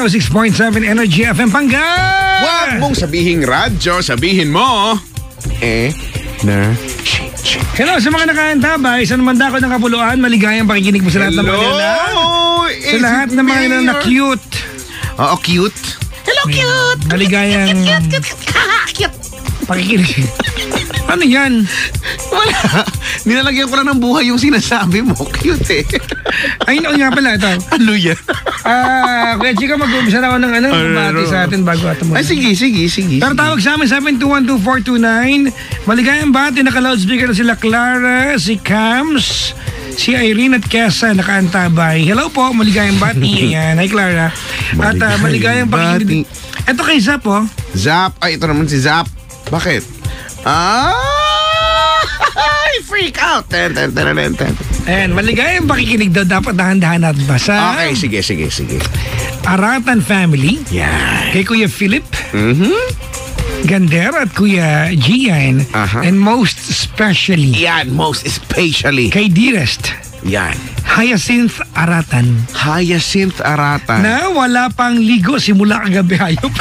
106.7 Energy FM Pangga. Huwag mong sabihin radyo, sabihin mo energy. Hello sa mga nakaantabay sa naman dako ng Kapuluan. Maligayang pakikinig mo sa lahat ng mga sa lahat ng mga na cute. Oo, cute. Hello, cute. Maligayang Cute. pakikinig. Ano yan? Wala. Nilalagyan ko lang ng buhay yung sinasabi mo. Cute eh. Ay, nga pala ito. Ano yan? Kuya Chico, mag-uumpisa na ako ng bumati sa atin bago ato mo. Ay, sige. Pero tawag sa amin, 7212429. Maligayang bati, naka-loudspeaker na sila Clara, si Cams, si Irene at Kesa, nakaantabay. Hello po, maligayang bati. Ayan, hi Clara. At maligayang pakikinig. Ito kay Zap, oh. Zap. Ay, ito naman si Zap. Bakit? Freak out. Ayan, maligayang pakikinig daw. Dapat dahan-dahan natin basa. Okay, sige. Aratan family. Yan. Kay Kuya Philip. Gander at Kuya Gian. And most especially. Yan, most especially. Kay Dearest. Yan. Hyacinth Aratan. Hyacinth Aratan. Na wala pang ligo simula kagabi hayop.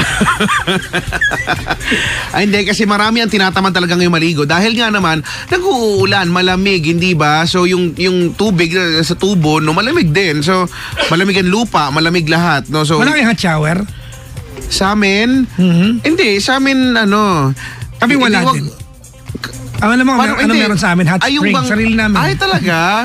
Ay, hindi, kasi marami ang tinatamad talaga ngayong maligo. Dahil nga naman, nag-uulan, malamig, hindi ba? So, yung tubig sa tubo, no, malamig din. So, malamig ang lupa, malamig lahat. No? So, Wala kayong hot shower? Sa amin? Hindi, sa amin, ano... Kami wala din. Alam mo, meron sa amin? Hot spring, sarili namin. Ay, talaga?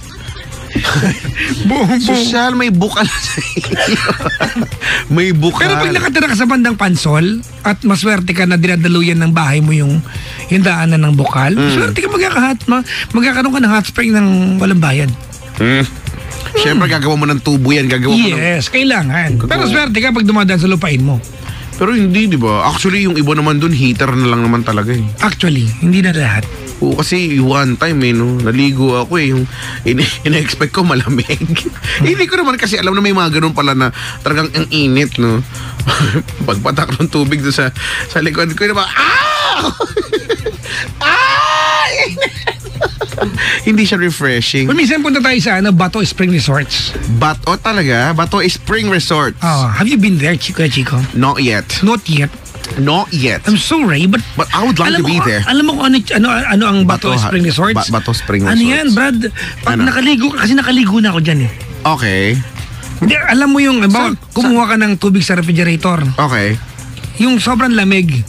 Buong Social, may bukal sa iyo. May bukal. Pero pag nakatira ka sa bandang Pansol at maswerte ka na dinadaluyan ng bahay mo yung daanan ng bukal, maswerte ka magkakaroon ka ng hot spring ng walang bayad. Siyempre, gagawa mo ng tubo yan. Yes, kailangan. Pero swerte ka pag dumadaan sa lupain mo. Pero hindi, di ba? Actually, yung iba naman dun, heater na lang naman talaga eh. Actually, hindi na lahat. Oo, kasi one time no, naligo ako eh, yung ina-expect ko malamig. Hindi ko naman kasi alam na may mga ganun pala na talagang ang init, no. Pagpatak ng tubig doon sa likod ko, diba? Hindi siya refreshing. Kung minsan punta tayo sa Bato Spring Resorts. Bato talaga? Bato Spring Resorts. Have you been there, Chico? Not yet. Not yet. I'm sorry, but I would like to be there. Alam mo kung ano ang Bato Spring Resorts? Bato Spring Resorts. Ano yan, Brad? Pag nakaligo ka, kasi nakaligo na ako dyan eh. Okay. Hindi, alam mo yung, kumuha ka ng tubig sa refrigerator. Okay. Yung sobrang lamig.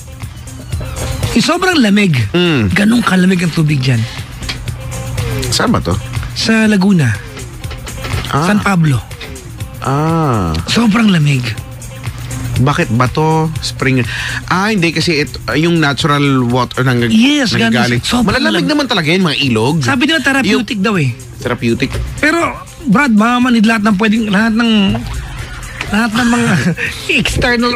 Ganun kalamig ang tubig dyan. Saan ba to? Sa Laguna. San Pablo. Sobrang lamig. Bakit Bato Spring? Hindi kasi yung natural water yes, galing. Malalamig naman talaga yun, mga ilog. Sabi nila therapeutic daw eh. Therapeutic? Pero Brad, mamamanid lahat ng mga external.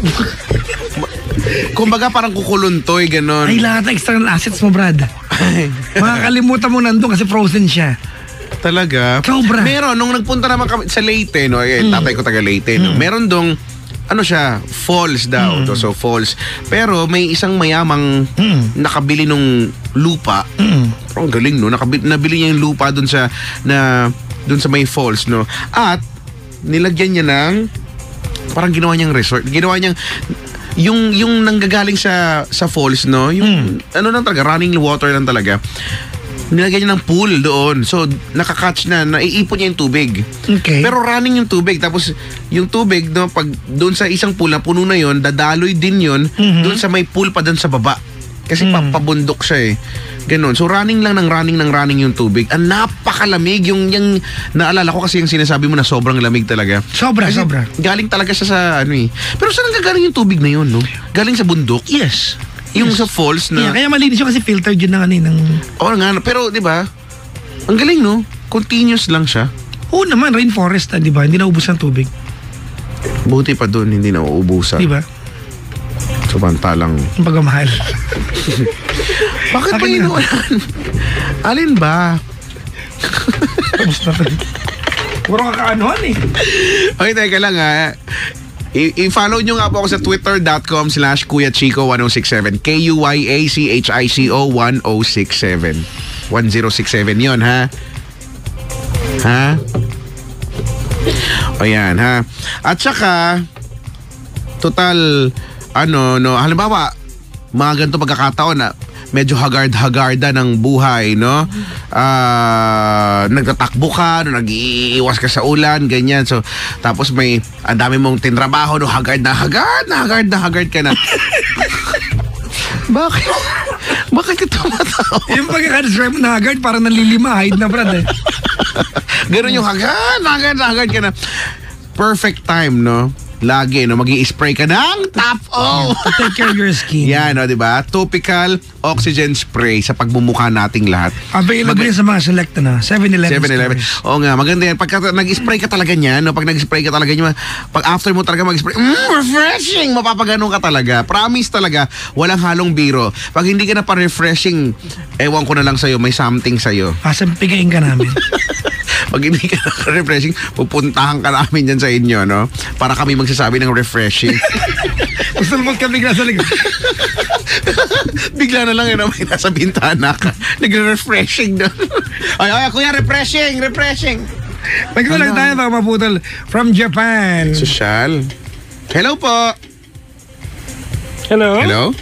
Kumbaga parang kukuluntoy, ganon. Ay, lahat ng external assets mo, Brad. Makakalimutan mo nandun kasi frozen siya. Talaga? Sobra. Meron, nung nagpunta naman kami sa Leyte, no? Tatay ko taga Leyte, no? Meron dong falls daw. So, falls. Pero may isang mayamang nakabili nung lupa. Ang galing, no? Nabili niya yung lupa dun sa may falls, no? At nilagyan niya ng parang ginawa niyang resort. Ginawa niyang yung nanggagaling sa falls, no? Yung lang talaga, running water lang talaga. Nilagyan niya ng pool doon. So, nakakatch na, naiipon niya yung tubig. Okay. Pero running yung tubig. Tapos, yung tubig, no, pag doon sa isang pool na puno na yon, dadaloy din yon doon sa may pool pa doon sa baba. Kasi pabundok siya eh. Ganon. So, running yung tubig. Ang napakalamig. Yung naalala ko kasi yung sinasabi mo na sobrang lamig talaga. Sobra. Galing talaga siya sa Pero saan nagagaling yung tubig na yun, no? Galing sa bundok? Yes. Yung sa falls na... Yeah, kaya malinis yun kasi filtered yun ng... Oo nga, pero di ba? Ang galing, no? Continuous lang siya. Oo naman, rainforest, di ba? Hindi naubos ang tubig. Buti pa doon, hindi na uubusan. Di ba? Samantalang... Ang pagmamahal. Bakit pa inuulan? Alin ba? Tapos na ito. Puro kakaanohan eh. Okay, teka lang ha. I-follow nyo nga po ako sa twitter.com/KuyaChico1067. KUYACHICO 1067. 1067 yun, ha? Ha? Ayan, ha. At saka, total, halimbawa, mga ganito pagkakataon na medyo hagard-hagarda ng buhay, no? Nagtatakbo ka, nag-iiwas ka sa ulan, ganyan. So, tapos ang dami mong tinrabaho, no? Hagard ka na. Bakit ka tumatawa? Yung pagkakadescribe mo na haggard, parang nalilimahid na, brad, eh. Ganun yung hagard ka na. Perfect time, no? Lagi, no? Mag-i-spray ka ng Top O. To take care of your skin. Yan, no, di ba? Topical oxygen spray sa pagmumukha nating lahat. Available yan sa mga select na 7-Eleven 7-Eleven. stores. Oo nga, maganda yan. Pagka nag-spray ka talaga niyan, no? Pag nag-spray ka talaga niyan, pag after mo talaga mag-spray, refreshing! Mapapaganon ka talaga. Promise talaga, walang halong biro. Pag hindi ka na pa-refreshing, ewan ko na lang sa'yo, may something sa'yo. Pigain ka namin. Pag hindi ka na-refreshing, pupuntahan ka namin dyan sa inyo, no? Para kami magsasabi ng refreshing. Gusto mo ka bigla sa likod. Bigla na lang yun, may nasa bintana ka. Nagre-refreshing na. Ay, kuya, refreshing. Nagkulang tayo mga maputol from Japan. Social. Hello po. Hello?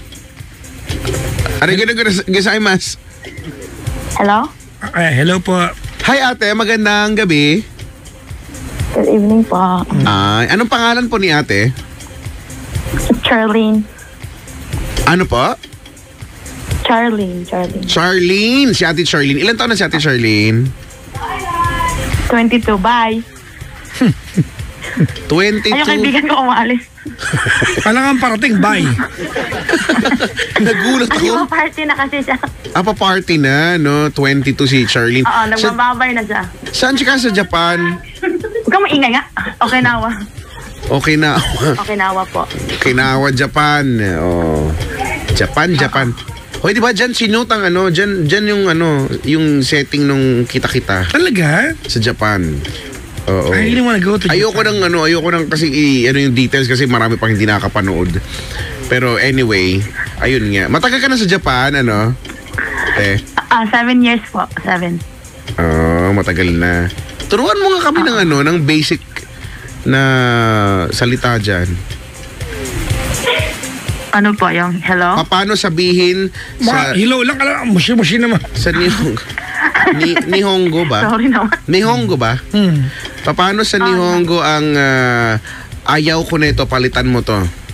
Arigato gozaimasu. Hello? Hello po. Hi ate, magandang gabi. Good evening po. Ay, anong pangalan po ni ate? Charlene. Ano po? Charlene. Charlene. Si ate Charlene. Ilan taon na si ate Charlene? 22. Bye. 22. Ay, yung kaibigan ko umalis. Kailangan parating, bye. Nagulat Ay, ako. party na kasi siya. Pa-party na, no? 22 si Charlene. Oo, nagbababay na siya. Saan siya ka sa Japan? Huwag kang maingay nga. Okinawa. Okinawa po. Okinawa, Japan. Oh. Japan. Hoy, di ba dyan sinutang dyan yung setting nung kita-kita Talaga? sa Japan. Oo. I really wanna go to Japan. Ayoko nang kasi yung details kasi marami pang hindi nakakapanood. Pero anyway, ayun nga. Matagal ka na sa Japan, 7 years po. 7. Matagal na. Turuan mo nga kami ng basic na salita dyan. Ano po yung hello? Paano sabihin sa Hello lang ka lang. Mushi naman. sa Nihongo? Nihongo ba? Sorry naman. Nihongo ba? Paano sa Nihongo ang ayaw ko nito, palitan mo to?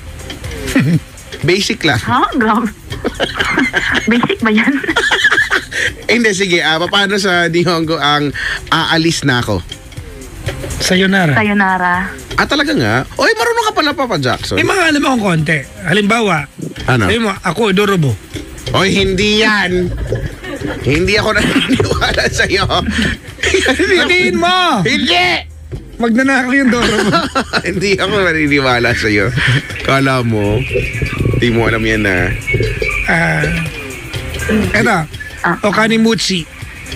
Basic lang. Ha? Grabe. Basic ba yan? Hindi, sige. Paano sa Nihongo ang aalis na ako? Sayonara. Sayonara. Talaga nga? Oy, marunong ka pala, Papa Jackson. May mga alam akong konti. Halimbawa, Ano? sabi mo, ako, Dorobo. Oy, hindi yan. Hindi ako naniniwala sa'yo. Sabihin mo! Hindi! Magnanakaw yung Dorobo. Hindi ako naniniwala sa'yo. Kala mo, hindi mo alam yan na. Eto, Okanimutsi.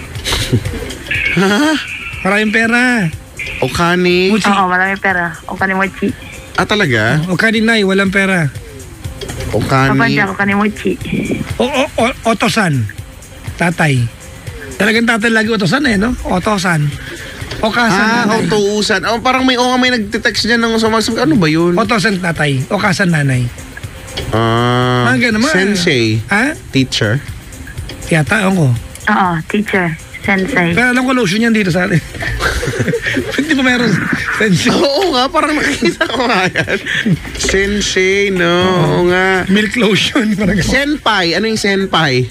Maraming pera. Okani. Oo, marami pera. Okanimuchi. Talaga? Okaninay, walang pera. Okani. Papadya, Okanimuchi. Otosan. Tatay. Talagang tatay lagi Otosan no? Otosan. Okasan nanay. Otuusan. Parang may nagtitext dyan ng sumasag. Ano ba yun? Otosan tatay. Okasan nanay. Mga ganun naman. Sensei. Ha? Teacher. Yata ako. Oo, teacher. Sensei. Pero alam ko lotion yan dito sa atin. Hindi pa meron. Sensei. Oo nga, parang nakikita ko nga yan. Sensei, no? Oo nga. Milk lotion. Senpai. Ano yung senpai?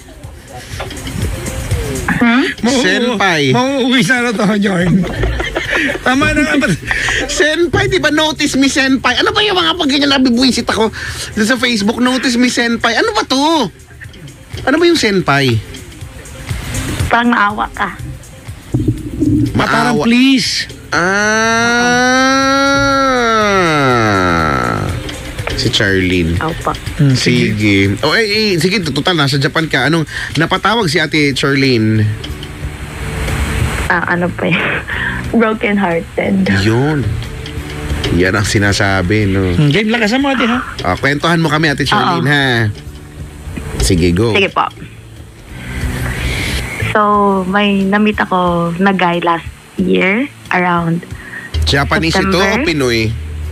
Senpai. Mauuwi sana to, Jorn. Tama na nga. Senpai, di ba? Notice me, senpai. Ano ba yung mga pag ganyan nabibwisit ako sa Facebook? Notice me, senpai. Ano ba to? Ano ba yung senpai? Parang maawa ka. Parang please. Si Charlene. Opo. Sige. Sige, total, nasa Japan ka. Anong napatawag si ate Charlene? Ano pa yun? Broken hearted. Yun. Yan ang sinasabi, no? Game lang kasama natin, ha? Kwentuhan mo kami, ate Charlene, ha? Sige, go. Sige po. So, may namit ako na guy last year, around Japanese ito o September? Pinoy?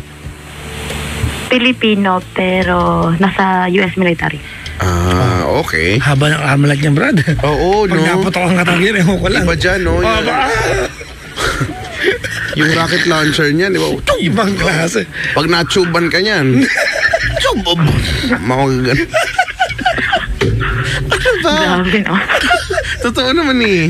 Filipino, pero nasa US military. Ah, okay. Haba ng amalat niya, Brad. Oo, Pag no? napatok ang katagir, ewan ko lang. Iba dyan, no? Yung rocket launcher niyan, di ba? Ibang klase. Pag na-tuban ka niyan, tubab. Makagan. Ano ba? Grabe, no? Totoo naman eh.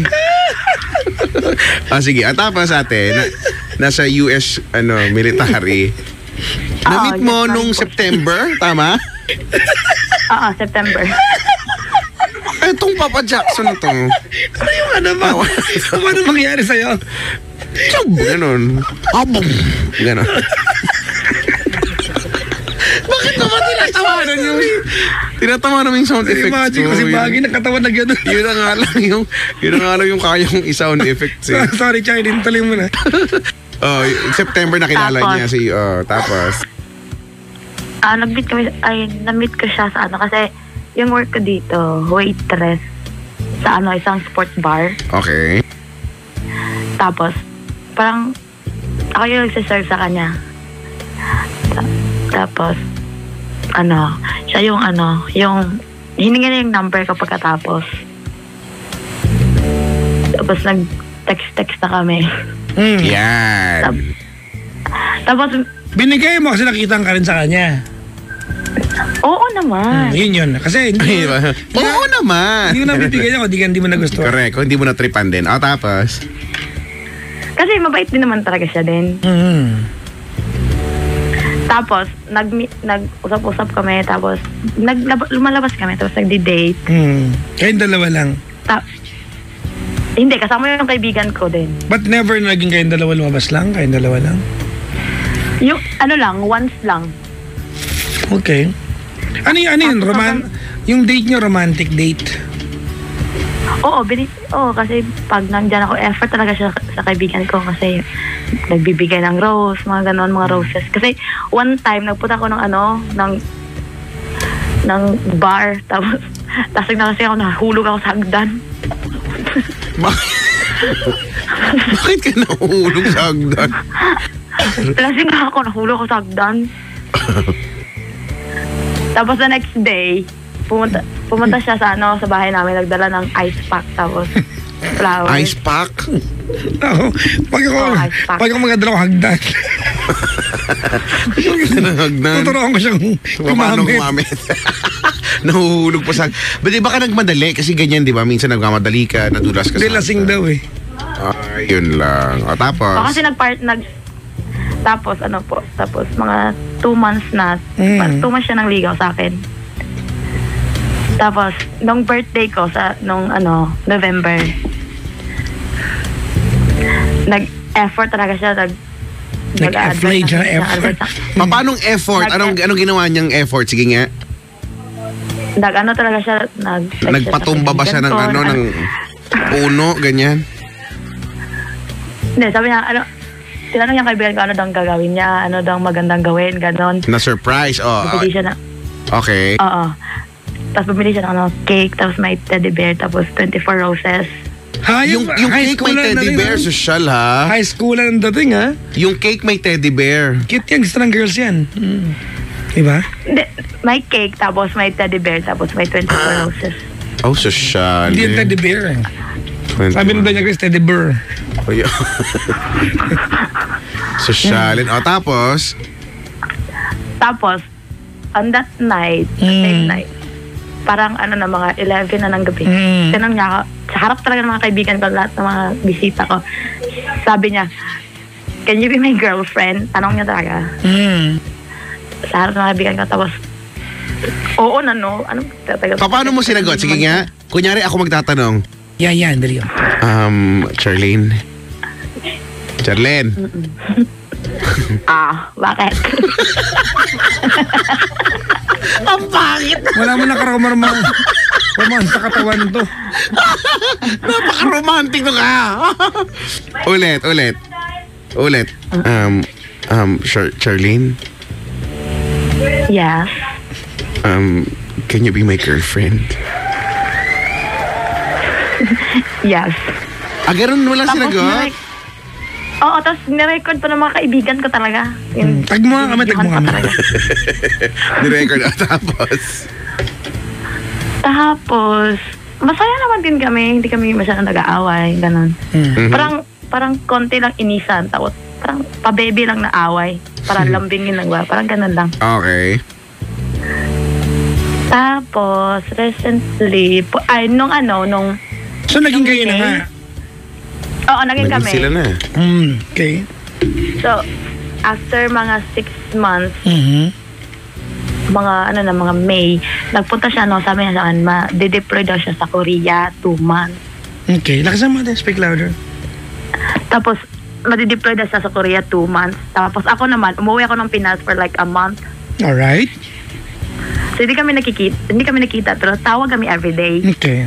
Sige. At tapos ate, nasa US military. Na-meet mo yes, nung ma'am. September, tama? Oo, September. Etong Papa Jackson na to. Ano yung ano ba? Ano mangyari sa'yo? Chub! Ganon. Abong! Ganon. Bakit naman tinatawanan yung... Tinatawanan mo yung sound effects Imagine ko si Baggy nakatawan na gano'n. Yun na nga lang yung kayang i-sound effects eh. Sorry, Chine, tuloy mo na. September nakilala Tapos? niya si... tapos... Na-meet ko siya sa kasi yung work ko dito, waitress sa isang sports bar. Okay. Tapos, parang ako yung nagsiserve sa kanya. Tapos, siya yung hininga niya yung number ko pagkatapos. Tapos, nag-text na kami. Yan. Tapos, Binigay mo kasi nakita ka rin sa kanya. oo naman. Yun. Kasi hindi Ay, oo naman. Hindi ko na bibigay niya kung hindi mo nagustuhan. Correct. Kung hindi mo na-tripan din. Tapos? Kasi mabait din naman talaga siya din. Tapos, nag-usap-usap kami, tapos lumalabas kami, tapos nagdi-date. Kayong dalawa lang. Hindi, kasama yung kaibigan ko din. But never naging kayong dalawa lumabas lang? Kayong dalawa lang? Yung, once lang. Okay. Ano yun? Yung date nyo, romantic date? Oo, kasi pag nandyan ako, effort talaga siya sa kaibigan ko kasi nagbibigay ng rose, mga ganon, mga roses. Kasi one time, nagpunta ako ng bar, tapos na kasi ako, nahulog ako sa hagdan. Bakit ka nahulog sa hagdan? Lasing ako, nahulog ako sa hagdan. Tapos the next day, pumunta siya sa bahay namin, nagdala ng ice pack, tapos flowers. Ice pack? Oo. Pag ako magadala ko hagdan. Hagdan? Tuturuan ko siyang Paano kumamit. kumamit? Nahuhulog pa sa... Di ba ka nagmadali? Kasi ganyan, di ba? Minsan nagmamadali ka, nadulas ka Hindi, lasing daw eh. Yun lang. Tapos? Kasi tapos mga 2 months na, 2 months siya nang ligaw sa akin. Tapos, nung birthday ko nung November, nag-effort talaga siya, Nag-afflate siya ng effort. Paanong effort? Anong ginawa niyang effort? Sige nga. Talaga siya, Nagpatumba ba siya ng ng puno, ganyan? Hindi, sabi niya, tinanong niya kaibigan ko ano daw gagawin niya, ano daw magandang gawin, ganon. Na surprise, Bumili siya na, okay. oo. Tapos bumili siya ng cake, tapos may teddy bear, tapos 24 roses. Yung cake may teddy bear, social ha? High school ang dating ha? Yung cake may teddy bear. Cute yan, gusto ng girls yan. Diba? Hindi, may cake, tapos may teddy bear, tapos may 24 roses. Oh, social. Hindi yung teddy bear. Sabi na niya Chris, teddy bear. Socialin. Tapos? Tapos, on that night, same night, parang na mga 11 na ng gabi. Tinanong niya ako, sa harap talaga ng mga kaibigan ko, lahat ng mga bisita ko, sabi niya, can you be my girlfriend? Tanong niya talaga. Sa harap ng mga kaibigan ko, tapos, oo na no. Anong tatagal? Paano mo sinagot? Sige nga. Kunyari ako magtatanong. Yan, dali yun. Charlene. Bakit? Ang pangit. Wala mo nakaromarman. Roman sa katawan to. Napaka-romantic to ka. Ulit. Charlene? Yes. Can you be my girlfriend? Yes. Ganun wala Tapos sinagot? Oo, tapos nirecord pa ng mga kaibigan ko talaga. Tag mo nga kami, tag mo kami. Ni-record na tapos. Tapos, masaya naman din kami. Hindi kami masyadong nag-aaway. Ganon. Parang konti lang inisan. Tapos, parang pa-baby lang na away. Parang lambingin lang ba? Parang ganon lang. Okay. Tapos, recently, nung So, naging kayo na nga? Oo, naging kami. Sila na. Okay. So, after mga 6 months, mga May, nagpunta siya, sabi niya sa akin, ma-deploy daw siya sa Korea 2 months. Okay, lakasan mo natin, speak louder. Tapos, ma-deploy daw siya sa Korea 2 months. Tapos ako naman, umuwi ako ng Pinas for like a month. Alright. So, hindi kami nakita, pero tawag kami everyday. Okay.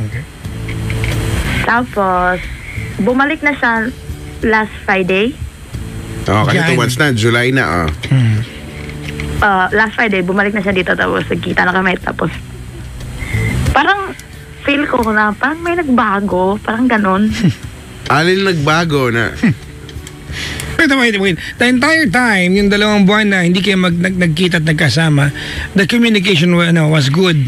Tapos, bumalik na siya last Friday. Kasi 2 months na, July na. Last Friday, bumalik na siya dito, tapos nagkita na kami, tapos parang feel ko na parang may nagbago, parang ganon. Alin nagbago na? Wait. The entire time, yung 2 buwan na hindi kayo nagkita at nagkasama, the communication was good.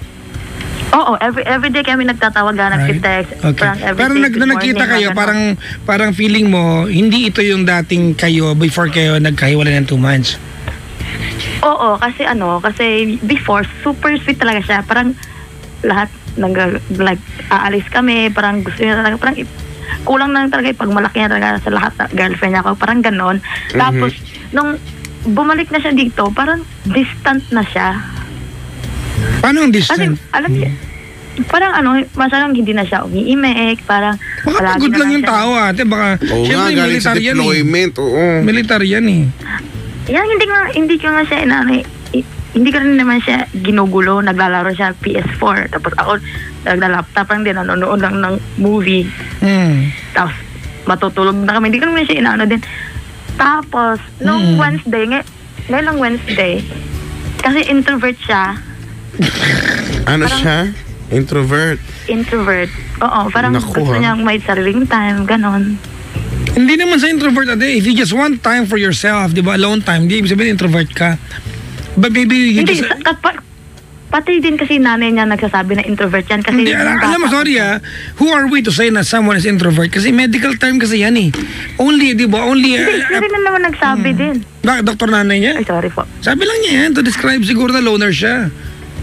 Oo, every day kami nagtatawagan, nag-text. Okay. Pero nagkita kayo, parang feeling mo, hindi ito yung dating kayo before kayo nagkahiwalay ng 2 months. Oo, kasi before, super sweet talaga siya. Parang lahat, aalis kami, parang gusto niya talaga, parang kulang na talaga, pag malaki niya talaga sa lahat na girlfriend niya ako, parang ganon. Tapos, nung bumalik na siya dito, parang distant na siya. Paano ang distant? Alam niya, parang masyadong hindi na siya umiimik, parang baka pagod lang yung tao ate, baka siyempre galing sa deployment, military yan eh. Yan, hindi ko nga siya hindi ko rin naman siya ginugulo, naglalaro siya PS4, tapos ako nagla-laptop lang din, nanonood lang ng movie. Tapos matutulog na kami, hindi ko naman siya din. Tapos nung ngayong Wednesday, kasi introvert siya. Ano siya? Introvert. Oo, parang gusto niyang may sariling time, ganon. Hindi naman sa introvert ate. If you just want time for yourself, di ba, alone time, di ibig sabihin introvert ka. But maybe you just... Pati din kasi nanay niya nagsasabi na introvert yan. Kasi hindi, alam mo, sorry who are we to say na someone is introvert? Kasi medical term kasi yan eh. Only, di ba? Only... Hindi, na naman nagsabi din. Bakit? Doktor nanay niya? Ay, sorry po. Sabi lang niya yan to describe siguro na loner siya.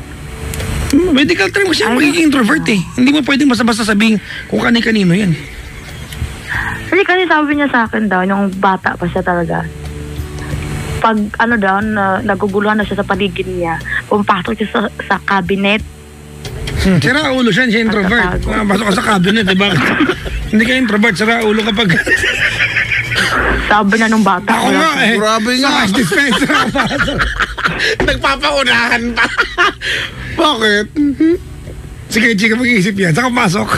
Medical term kasi magiging introvert eh. Hindi mo pwedeng basta-basta sabihin kung kani-kanino yan. Kasi sabi niya sa akin daw, nung bata pa siya talaga, pag naguguluhan na siya sa paligid niya, pumapasok siya sa cabinet. Sira ulo siya introvert. Pasok ka sa cabinet, diba? Hindi ka introvert, sira ulo kapag... Sabi niya nung bata. Ako nga eh. Grabe nga. Sa dispenser ako pasok. Nagpapaunahan pa. Bakit? Sige, chika, mag-iisip yan. Saka pasok.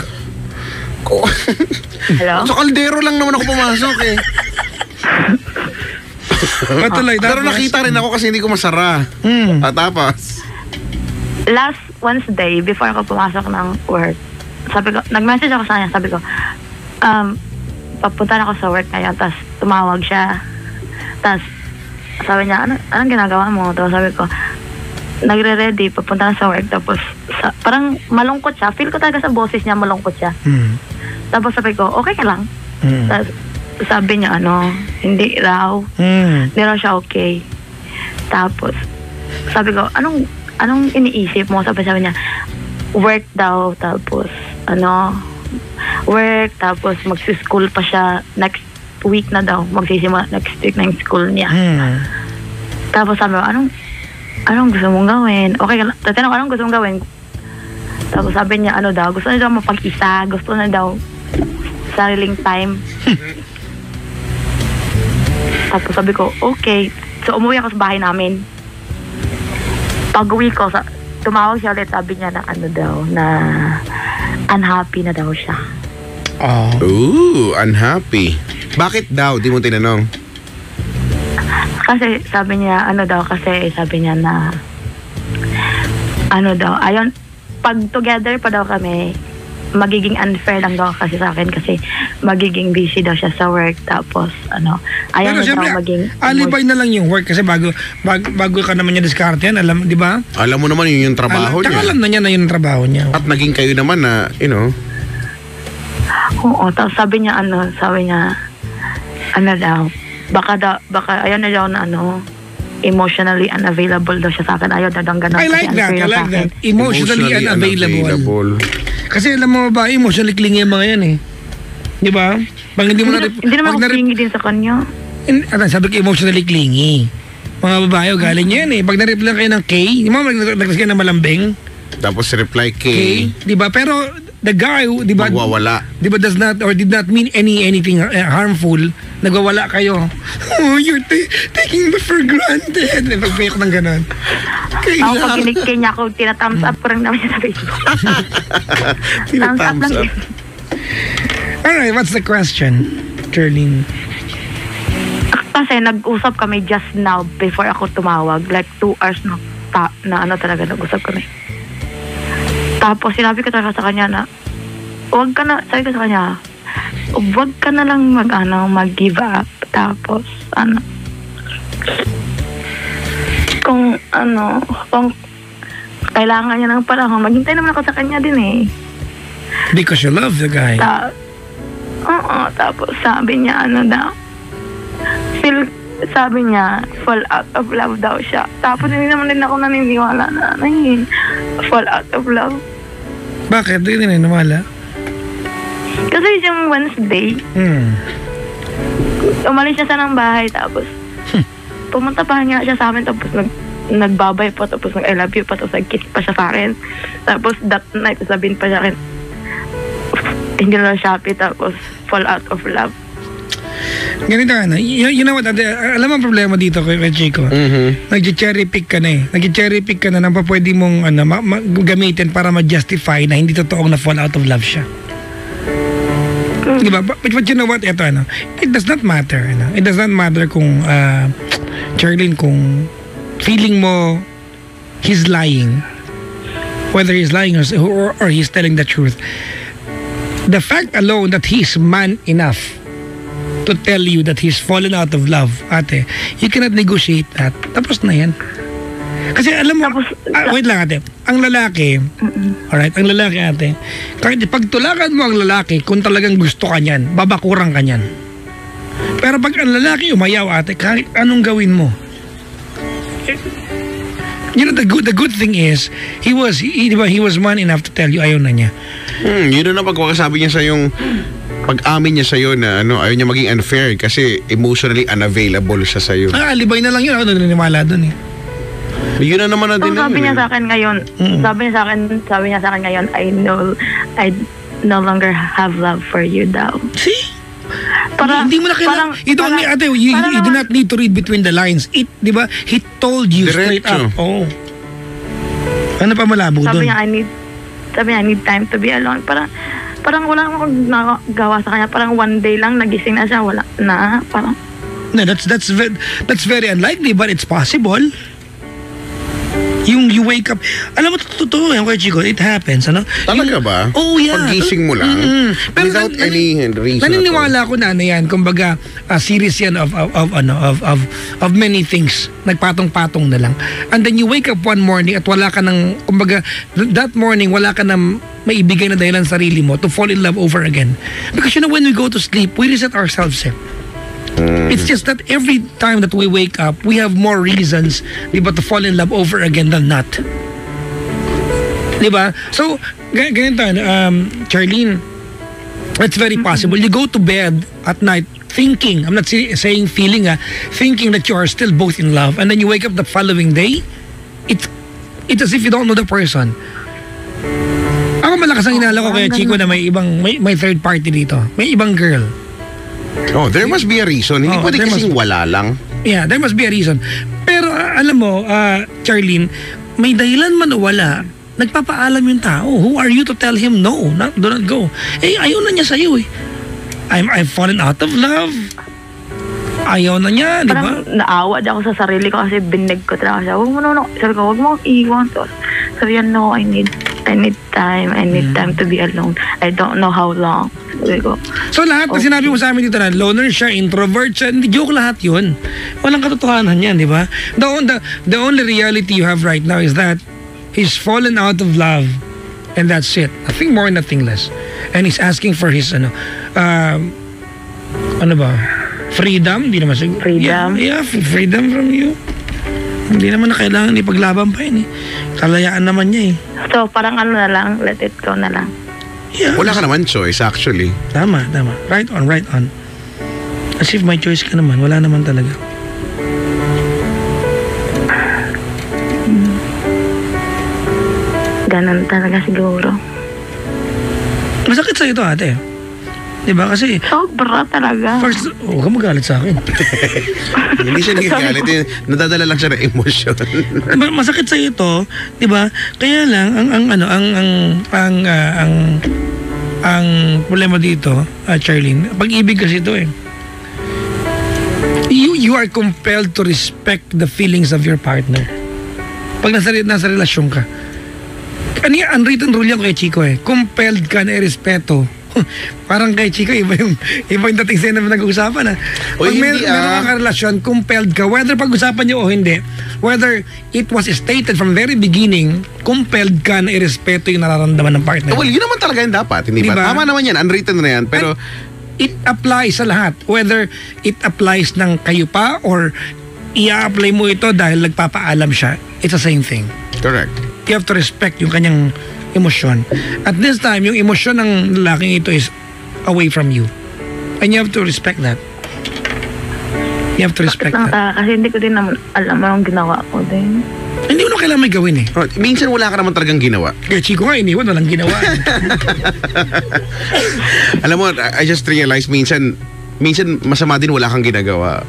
Hello? Sa kaldero lang naman ako pumasok eh. Patuloy, pero nakita rin ako kasi hindi ko masara. At tapos? Last Wednesday, before ako pumasok ng work, sabi ko, nag-message ako sa kanya, sabi ko, papunta na ako sa work ngayon, tapos tumawag siya. Tapos, sabi niya, anong ginagawa mo? Tapos sabi ko, nagre-ready, papunta na sa work. Tapos, parang malungkot siya. Feel ko talaga sa boses niya, malungkot siya. Tapos sabi ko, okay ka lang? Tapos, sabi niya, hindi raw. Hindi raw siya okay. Tapos, sabi ko, anong iniisip mo? Sabi niya, work daw. Tapos, work. Tapos, magsi-school pa siya next week na daw. Magsisimula next week na yung school niya. Tapos, sabi ko, anong gusto mong gawin? Okay ka lang. Tatanong ko, anong gusto mong gawin? Tapos, sabi niya, gusto niya daw mapag-isa. Gusto niya daw sariling time. Tapos sabi ko, okay. So, umuwi ako sa bahay namin. Pag-uwi ko, tumawag siya ulit, sabi niya na na unhappy na daw siya. Ooh, unhappy. Bakit daw? Di mo tinanong? Kasi sabi niya, sabi niya na, ayon, pag together pa daw kami, magiging unfair lang daw kasi sa akin kasi magiging busy daw siya sa work tapos ayaw Pero na siyempre, daw maging alibay na lang yung work kasi bago ka naman niya diskarte yan, alam, di ba? Alam mo naman yun yung trabaho niya. Alam na niya na yun yung trabaho niya. At naging kayo naman na, Oo, tapos sabi niya daw, baka ayaw na daw na emotionally unavailable daw siya sa akin. Ayaw na daw ganun. I like that. Emotionally unavailable. Kasi alam mo ba, emotionally clingy yung mga yan eh. Di ba? Hindi naman ako clingy din sa kanya. Sabi ko emotionally clingy. Mga babae, galing yan eh. Pag na-reply kayo ng K, di ba nag-reply kayo ng malambing? Tapos reply K. Di ba? Pero the guy, di ba? Magwawala. Di ba does not or did not mean anything harmful. Nagwawala kayo. Oh, you're taking me for granted. Pagpayok ng ganon. Ako pag kinikay niya ako, tina-thumbs up ko rin naman siya sa Facebook. Thumbs up lang. Alright, what's the question, Charlene? Kasi nag-usap kami just now before ako tumawag. Like 2 hours na talaga nag-usap kami. Tapos sinabi ko talaga sa kanya na sabi ko sa kanya, huwag ka na lang mag-give up. Tapos kung kailangan niya ng panahon, maghintay naman ako sa kanya din eh. Because you love the guy. Tapos sabi niya sabi niya, fall out of love daw siya. Tapos hindi naman din ako naniniwala na fall out of love. Bakit? Hindi naniniwala? Kasi yung Wednesday, umalis siya ng bahay tapos pumunta pa niya siya sa amin tapos nagbabay pa tapos I love you pa tapos nag-kiss pa siya sa akin. Tapos that night sabihin pa siya akin hindi na siya happy tapos fall out of love. Ganito you know what, alam mo ang problema dito kay Chico? Nag-cherry pick ka na Nag-cherry pick ka na nang pwede mong gamitin para ma-justify na hindi totoong na fall out of love siya. Diba? But you know what? Ito it does not matter. It does not matter kung Charlene, kung feeling mo he's lying, whether he's lying or he's telling the truth. The fact alone that he's man enough to tell you that he's fallen out of love, ate, you cannot negotiate that. Tapos na yan. Kasi alam mo, wait lang ate, ang lalaki, alright, ang lalaki ate, kahit pagtulakan mo ang lalaki, kung talagang gusto ka niyan, babakurang ka niyan. Pero pag ang lalaki umayaw ate, kahit anong gawin mo, you know, the good thing is, he was man enough to tell you ayaw na niya. Yun na pagkakasabi niya sa yung pag-amin niya sa'yo na ayaw niya maging unfair kasi emotionally unavailable siya sa'yo. Alibay na lang yun. Ako naniniwala dun eh. Yun na naman na din. Sabi niya sa akin ngayon, sabi niya sa akin ngayon, I no longer have love for you daw. See? Hindi mo na kailangan. You do not need to read between the lines. Di ba? He told you straight up. Oh. Ano pa malabo dun? Sabi niya, I need time to be alone. Parang wala akong nagawa sa kanya. Parang one day lang nagising na siya, wala na. Parang no, that's very unlikely, but it's possible. You wake up, alam mo, totoo yan kay Chico, it happens, Talaga ba? Oh, yeah. Paggising mo lang, pero without any reason. Naniniwala ko na yan, kumbaga, series yan of many things, nagpatong-patong na lang. And then you wake up one morning at wala ka ng, kumbaga, that morning, wala ka ng maibigay na dahilan sa sarili mo to fall in love over again. Because when we go to sleep, we reset ourselves. It's just that every time that we wake up, we have more reasons, diba, to fall in love over again than not. Diba? So, ganito, Charlene, it's very possible. You go to bed at night thinking, I'm not saying feeling, thinking that you are still both in love, and then you wake up the following day, it's as if you don't know the person. Ako malakas ang inala ko kaya Chico na may third party dito. May ibang girl. Oh, there must be a reason. Hindi pwede kasing wala lang. Yeah, there must be a reason. Pero alam mo, Charlene, may dahilan man o wala, nagpapaalam yung tao. Who are you to tell him no, do not go? Ayaw na niya sa'yo eh. I've fallen out of love. Ayaw na niya, di ba? Parang naawa di ako sa sarili ko kasi bineg ko talaga siya. Huwag mo Sabi ko, huwag mo iwan to. Sabi yan, no, I need I need time to be alone. I don't know how long. Sabi ko, So lahat na sinabi mo sa amin dito na loner siya, introvert siya, hindi joke lahat yun. Walang katotohanan yan, di ba? The only reality you have right now is that he's fallen out of love and that's it. Nothing more, nothing less. And he's asking for his freedom? Hindi naman siguro. Freedom? Yeah, freedom from you. Hindi naman na kailangan ipaglaban pa yun eh. Kalayaan naman niya eh. so parang ano na lang, let it go na lang. Yeah. Wala ka naman choice, actually. Tama. Right on. As if my choice ka naman. Wala naman talaga. Ganun talaga siguro. Masakit sa ito ate. Diba kasi Sobra talaga. first, huwag ka magalit sa akin. Hindi siya nagagalit. Nadadala lang siya ng emosyon. Diba, masakit sa ito, 'di ba? Kaya lang ang problema dito, Charlene, pag-ibig kasi ito eh. You are compelled to respect the feelings of your partner. Pag nasa relasyon ka. Ano yung unwritten rule yan kay Chico eh. Compelled ka na irespeto. Parang kay Chico, iba yung dating sa'yo na nag-uusapan ha. Pag meron kang karelasyon, compelled ka, whether pag-usapan niyo o hindi, whether it was stated from very beginning, compelled ka na irespeto yung nararamdaman ng partner. Well, yun naman talaga yung dapat, hindi ba? Diba? Tama naman yan, unwritten na yan, pero it applies sa lahat. Whether it applies ng kayo pa or i-apply mo ito dahil nagpapaalam siya, it's the same thing. correct. You have to respect yung kanyang emosyon. At this time, yung emosyon ng lalaking ito is away from you. And you have to respect that. You have to respect Lang, that. kasi hindi ko din naman alam anong ginawa ko din. Hindi mo na kailangan may gawin eh. Oh, minsan wala ka naman talagang ginawa. Kaya Chico nga, iniwan, walang ginawa. Alam mo, I just realized minsan masama din wala kang ginagawa.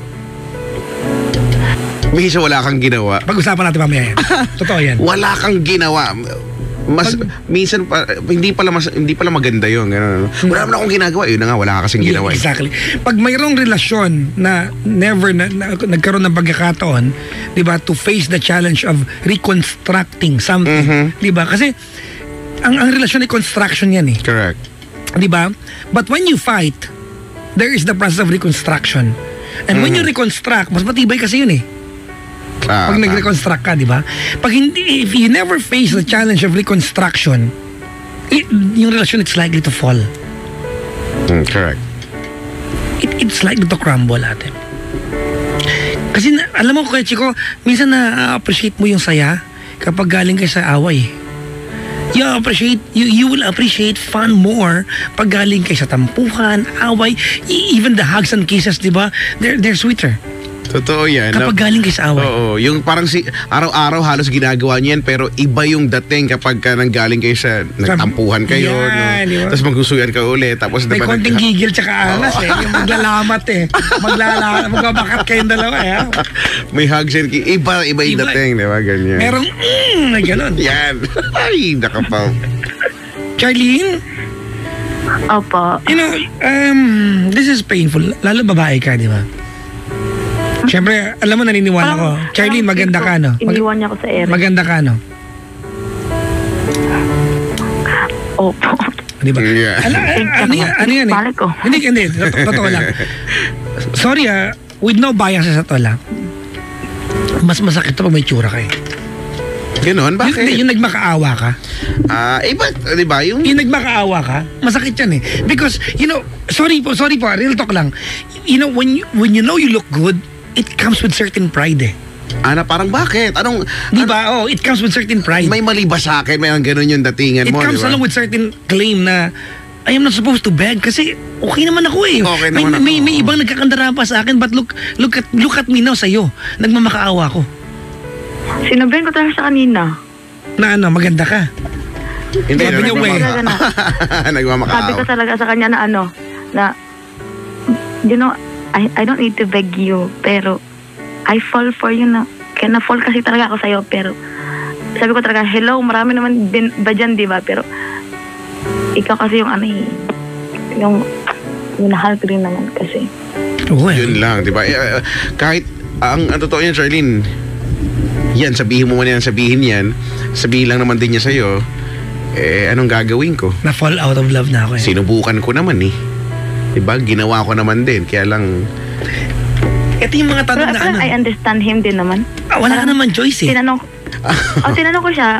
Minsan wala kang ginawa. Pag-usapan natin mamaya yan. Totoo yan. Wala kang ginawa. Minsan hindi pala maganda 'yon. Wala naman akong ginagawa. Yun na nga, wala ka kasing ginawa. Yeah, exactly. Pag mayroong relasyon na never nagkaroon ng pagkakataon, 'di ba, to face the challenge of reconstructing something, 'di ba? Kasi ang relasyon ay construction 'yan eh. Correct. 'Di ba? But when you fight, there is the process of reconstruction. And when you reconstruct, mas matibay kasi 'yun eh. Pag nag-reconstruct ka, di ba? Pag hindi, if you never face the challenge of reconstruction, yung relasyon, it's likely to fall. Correct. It's likely to crumble, ate. Kasi, alam mo, Kuya Chico, minsan na-appreciate mo yung saya kapag galing kayo sa away. You will appreciate fun more pag galing kayo sa tampuhan, away, even the hugs and kisses, di ba? They're sweeter. Totoo yan. Kapag galing kayo sa away. Oo, yung parang araw-araw halos ginagawa niyo yan, pero iba yung dating kapag nanggaling kayo sa nagtampuhan kayo, yan, no? diba? Tapos magsusuyan ka ulit, tapos May konting gigil tsaka alas eh. Yung maglalamat eh. Magbabakat kayong dalawa eh. May hugs and iba yung dating, di ba? Ganyan. Merong na gano'n. Yan. Ay, nakapaw. Charlene? Opo. You know, this is painful. Lalo babae ka, di ba? Siyempre, alam mo, naniniwala ko. Charlene, maganda ka, no? Iniwan niya ako sa ere. Maganda ka, no? Opo. Di ba? Yeah. Ano yan eh? Balik ko. Hindi. Totoo lang. Sorry with no bias sa tola. Mas masakit to pag may tsura ka eh. Ganoon? Bakit? Yung nagmakaawa ka. Iba, di ba? Yung nagmakaawa ka, masakit yan eh. Because, you know, sorry po, real talk lang. You know, when you know you look good, it comes with certain pride eh. parang bakit? Di ba? Oh, it comes with certain pride. May mali ba sa akin? May ganun yung datingan mo, It comes di ba? along with certain claim na I am not supposed to beg kasi okay naman ako eh. Okay naman ako. May ibang nagkakandara pa sa akin, but look at me now sa'yo. Nagmamakaawa ko. Sinabihan ko talaga sa kanina. Na maganda ka. Hindi, Sabi niya, "Weh." nagmamakaawa. Sabi ko talaga sa kanya na you know, I don't need to beg you, pero I fall for you na. Kaya na-fall kasi talaga ako sa'yo, pero sabi ko talaga, hello, marami naman ba dyan, di ba? Pero ikaw kasi yung yung minahal ko rin naman kasi. Oo, Yun lang, di ba? Kahit, ang totoo niya, Charlene, yan, sabihin mo man yan, sabihin lang naman din niya sa'yo, anong gagawin ko? Na fall out of love na ako eh. Sinubukan ko naman eh. Diba? Ginawa ko naman din. Kaya lang... Ito yung mga tanong Pero I understand him din naman. Wala ka naman choice eh. Tinanong ko siya,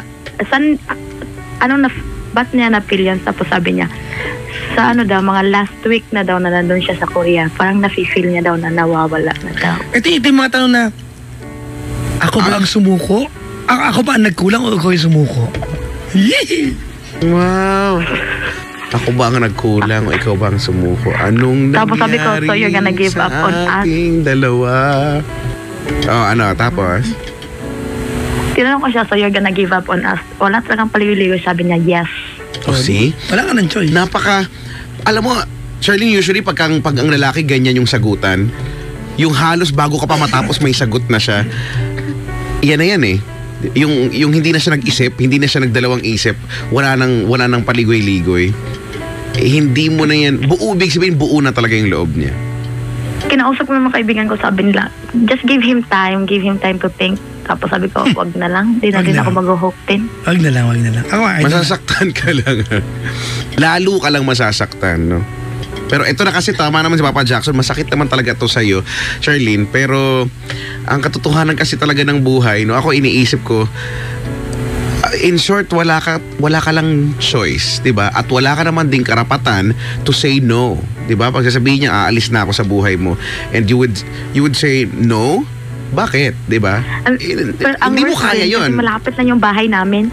ba't niya na-feel yan? Tapos sabi niya, sa mga last week na daw na nandun siya sa Korea, parang nafe-feel niya daw na nawawala na daw. Ito yung mga tanong na, ako ba ang sumuko? Ako ba ang nagkulang o ako yung sumuko? Yee! Wow! Ako ba ang nagkulang o ikaw ba ang sumuko? Anong Tapos sabi ko, so you're gonna give up on us? sa ating dalawa? Tapos? Tinanong ko siya, so you're gonna give up on us? Wala talagang paliligo, sabi niya, yes. Oh, see? Wala ka ng choice. Alam mo, Charlene, usually pag ang lalaki ganyan yung sagutan, yung halos bago ka pa matapos may sagot na siya, yan na yan eh. Yung hindi na siya nag-isip, hindi na siya nagdalawang isip, wala nang paligoy-ligoy. Hindi mo na yan, ibig sabihin buo na talaga yung loob niya. Kinausap ko ng mga kaibigan ko, sabi nila, just give him time to think. Tapos sabi ko, wag na lang, di na din ako mag-hope din. Wag na lang. Masasaktan ka lang. Lalo ka lang masasaktan, no? Pero ito na kasi, tama naman si Papa Jackson, masakit naman talaga to sa'yo, Charlene, pero ang katotohanan kasi talaga ng buhay, no? Ako iniisip ko, in short, wala ka lang choice, 'di ba? At wala ka naman ding karapatan to say no, 'di ba? Pag sasabihin niya aalis na ako sa buhay mo and you would say no, bakit, 'di ba? Hindi mo kaya 'yon. Kasi malapit lang yung bahay namin.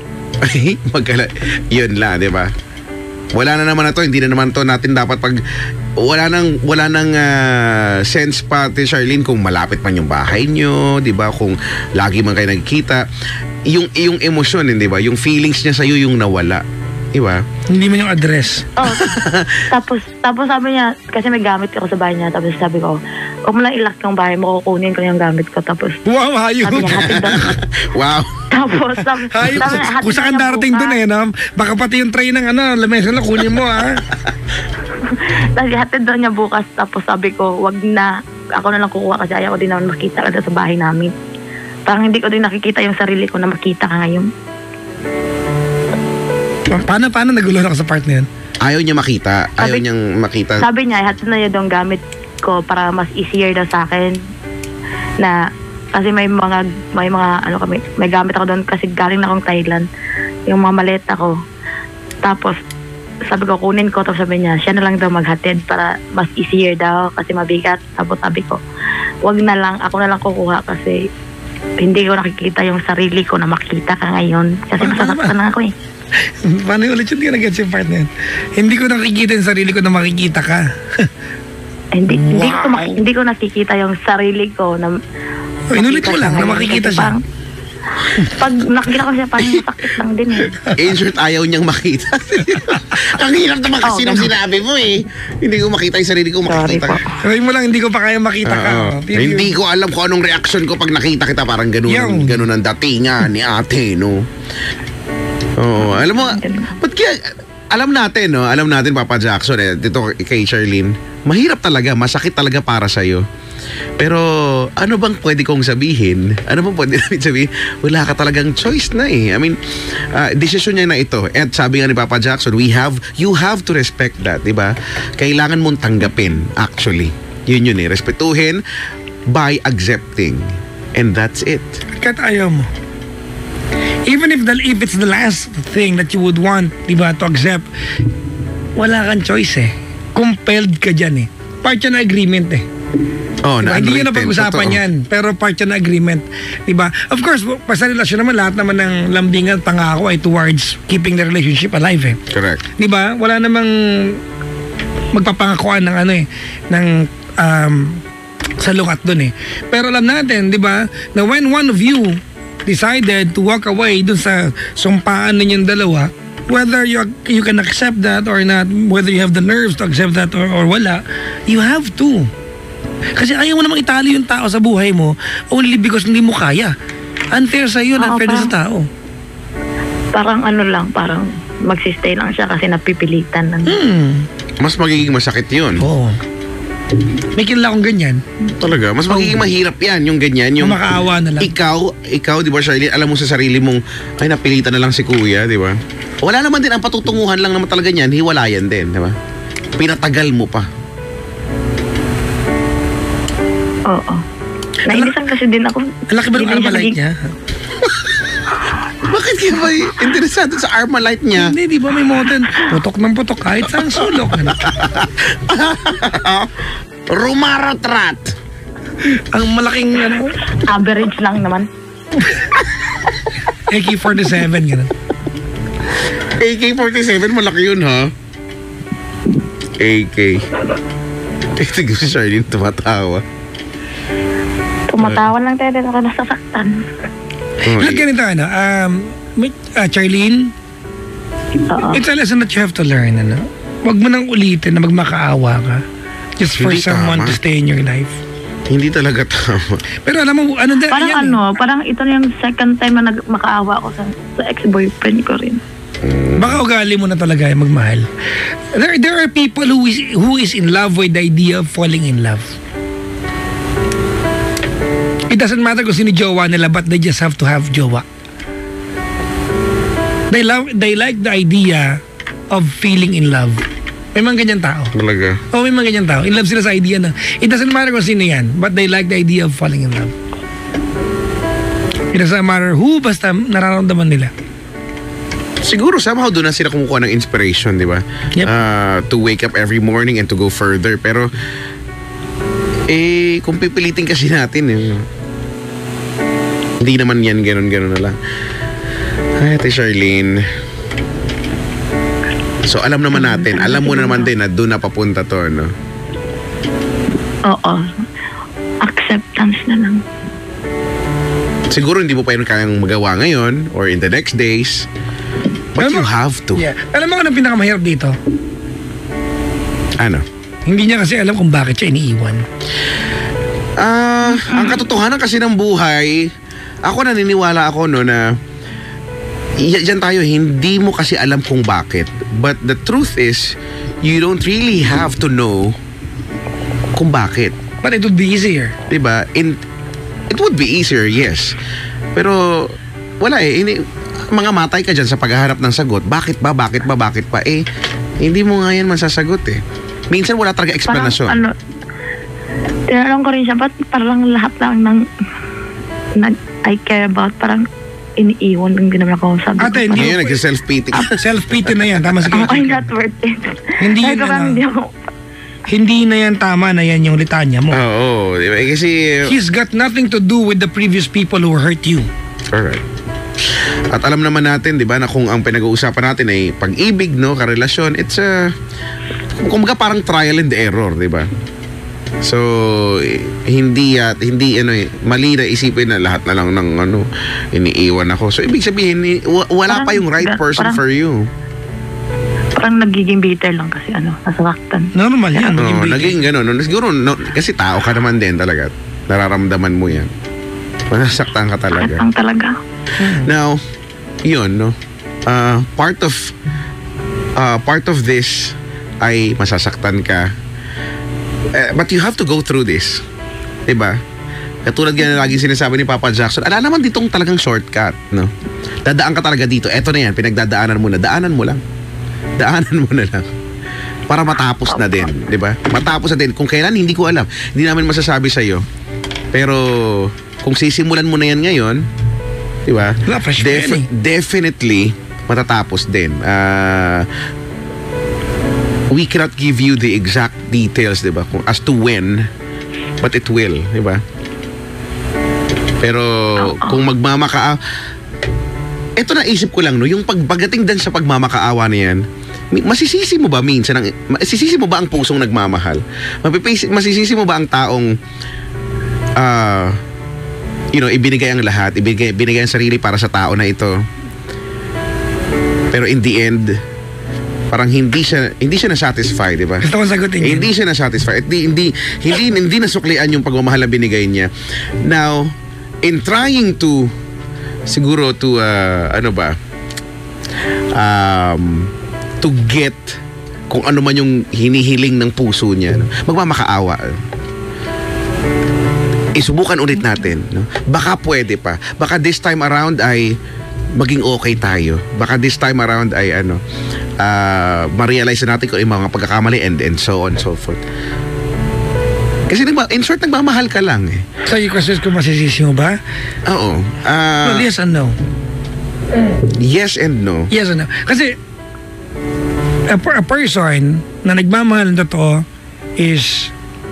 Yun lang, 'di ba? Wala na naman na to, hindi na naman to natin dapat pag wala nang sense pa, Charlene, kung malapit man yung bahay nyo, 'di ba? Kung lagi man kayo nagkita, yung emosyon, hindi ba? Yung feelings niya sa iyo yung nawala, 'di ba? Hindi man yung address. Oh. tapos sabi niya, kasi may gamit ako sa bahay niya, tapos sabi ko, huwag mo lang ilak yung bahay mo, kukunin ko yung gamit ko. Tapos wow, hayop. Sabi niya, hatid daw. Wow. Tapos hayop. Kung saan darating doon eh, no? Baka pati yung tray ng lamesa na kunin mo, ha? Tapos hatid daw niya bukas. Tapos sabi ko, wag na, ako na lang kukuha kasi ayaw ko din naman makita ka sa bahay namin. Parang hindi ko din nakikita yung sarili ko na makita ka ngayon. Paano nagulo na sa part na yun? Ayaw niya makita. Ayaw niyang makita. Sabi niya, hatid na niya yung gamit ko para mas easier daw sa akin. Na, kasi may gamit ako doon kasi galing na akong Thailand. Yung mga maleta ko. Tapos, sabi ko, kunin ko. Tapos sabi niya, siya na lang daw maghatid para mas easier daw kasi mabigat. Tapos sabi ko, wag na lang, ako na lang kukuha kasi hindi ko nakikita yung sarili ko na makita ka ngayon. Kasi masasaktan na ako eh. Paano ulit yun? Hindi ko nag-get yung part na yun. Hindi ko nakikita yung sarili ko na makikita ka. Hindi ko nakikita yung sarili ko na inulit mo lang na makikita siya. Pag nakikita ko siya, parang sakit lang din eh. In short, ayaw niyang makita. Ang hirap naman kasi nung sinabi mo eh. Hindi ko makita yung sarili ko, makikita ka. Sabi mo lang, hindi ko pa kaya makita ka. Hindi ko alam kung anong reaction ko pag nakita kita. Parang ganun ang datingan ni ate, no? Oo, alam mo, alam natin, Papa Jackson, dito kay Charlene, mahirap talaga, masakit talaga para sa'yo. Pero ano bang pwede kong sabihin? Ano bang pwede namin sabihin? Wala ka talagang choice na eh. I mean, desisyon niya na ito. At sabi nga ni Papa Jackson, you have to respect that, di ba? Kailangan mong tanggapin, actually. Yun eh. Respetuhin by accepting. And that's it. Kahit ayaw mo. Even if it's the last thing that you would want, di ba, to accept, wala kang choice eh. Compelled ka dyan eh. Part yan na agreement eh. Oh, diba? Hindi yun na pag-usapan yan, pero part yan na agreement. Diba? Of course, sa relasyon naman, lahat naman ng lambingan, pangako ay towards keeping the relationship alive eh. Correct. Diba? Wala namang magpapangakuan ng salungat dun eh. Pero alam natin, diba, na when one of you decided to walk away dun sa sumpaan ninyong dalawa, whether you can accept that or not, whether you have the nerves to accept that or wala, you have to. Kasi ayaw mo namang itali yung tao sa buhay mo only because hindi mo kaya. Unfair sa iyo, unfair sa tao. Parang parang magsistay lang siya kasi napipilitan lang. Mas magiging masakit yun. Oo. May kilala akong ganyan. Talaga, mas magiging mahirap yan, yung ganyan. Yung Makaawa na lang. Ikaw, di ba, Charlene, alam mo sa sarili mong, ay, napilitan na lang si kuya, di ba? Wala naman din, ang patutunguhan lang naman talaga niyan, hiwalayan din, di ba? Pinatagal mo pa. Oo. Nainisan kasi din ako. Laki ba ng Armalite niya? Bakit kaya ba interesado sa Armalite niya? Hindi, di ba may modern? Putok ng putok kahit saan sulok. Rumaratrat. Ang malaking Average lang naman. AK-47, gano'n. AK-47, malaki yun, ha? AK. Ito si Charlene tumatawa. Tumatawa lang tayo din ako nasasaktan. Ganito, Charlene, Oo. it's a lesson that you have to learn, Huwag mo nang ulitin na magmakaawa ka. Just for Hindi someone tama. to stay in your life. Hindi talaga tama. Pero alam mo, Parang parang ito na yung second time na makaawa ako sa ex-boyfriend ko rin. Baka ugali mo na talaga yung magmahal. There are people who is in love with the idea of falling in love. It doesn't matter kung sino jowa nila, but they just have to have jowa. They like the idea of feeling in love. May mga ganyan tao. Talaga. May mga ganyan tao. In love sila sa idea na it doesn't matter kung sino yan, but they like the idea of falling in love. It doesn't matter who, basta nararamdaman nila. Siguro somehow doon na sila kumukuha ng inspiration, di ba? Yep. To wake up every morning and to go further. Pero, kung pipilitin kasi natin, hindi naman yan ganun-ganun na lang. Ay, Ate Charlene. So, alam naman natin, alam mo naman din na doon na papunta to, no? Oo. Acceptance na lang. Siguro hindi mo pa yun kayang magawa ngayon or in the next days. But you have to. Yeah. Alam mo anong pinakamahirap dito? Ano? Hindi niya kasi alam kung bakit siya iniiwan. Ang katotohanan kasi ng buhay, ako naniniwala ako no na diyan tayo, hindi mo kasi alam kung bakit. But the truth is, you don't really have to know kung bakit. But it would be easier. Diba? It would be easier, yes. Pero wala mga matay ka dyan sa paghahanap ng sagot. Bakit ba? Hindi mo nga yan masasagot Minsan wala talaga explanation. Parang tinanong ko rin siya, ba't parang lahat lang ng I care about, parang iniiwan ng ginawa ko. Sabi ko, Ate, hindi Ngayon, nag-self-pity. self-pity na yan. Tama si I'm not worth it. Hindi Sabi ko, yun hindi ako. Hindi na yan tama na yan yung litanya mo. Oo, diba? Kasi He's got nothing to do with the previous people who hurt you. alright. At alam naman natin, di ba, na kung ang pinag-uusapan natin ay pag-ibig, no, karelasyon, it's kumbaga parang trial and error, di ba? So, hindi mali na isipin na lahat na lang ng iniiwan ako. So, ibig sabihin, wala pa yung right person for you. Parang nagiging bitter lang kasi nasasaktan. Normal yan. Naging gano'n. Siguro, kasi tao ka naman din talaga. Nararamdaman mo yan. Masasaktan ka talaga. Ang talaga. Now, yun, no? Part of this ay masasaktan ka. But you have to go through this. Diba? Katulad yan lagi sinasabi ni Papa Jackson, ala naman ditong talagang shortcut, no? Dadaan ka talaga dito. Eto na yan, pinagdadaanan mo na. Daanan mo lang. Daanan mo na lang. Para matapos na din, diba? Matapos na din. Kung kailan, hindi ko alam. Hindi namin masasabi sa'yo. Pero, kung sisimulan mo na yan ngayon, diba? Definitely, matatapos din. We cannot give you the exact details, diba? As to when, but it will, diba? Pero, kung ito naisip ko lang, no? Yung pagdating din sa pagmamakaawa na yan, masisisi mo ba minsan, masisisi mo ba ang pusong nagmamahal? Masisisi mo ba ang taong, ibinigay ang lahat, binigay ang sarili para sa tao na ito. Pero in the end, parang hindi siya na-satisfy, di ba? Gusto kong sagutin yun. Hindi siya na-satisfy. Hindi nasuklian yung pagmamahal na binigay niya. Now, in trying to siguro to to get kung ano man yung hinihiling ng puso niya, no? Magmamakaawa. Isubukan ulit natin, no? Baka pwede pa. Baka this time around ay maging okay tayo. Baka this time around ay ma-realize natin kung yung mga pagkakamali and so on and so forth. Kasi in short, nagmamahal ka lang eh. So yung questions kung masisisi mo ba? Oo. Well, yes and no. Yes and no. Yes and no. Kasi a person na nagmamahal na totoo is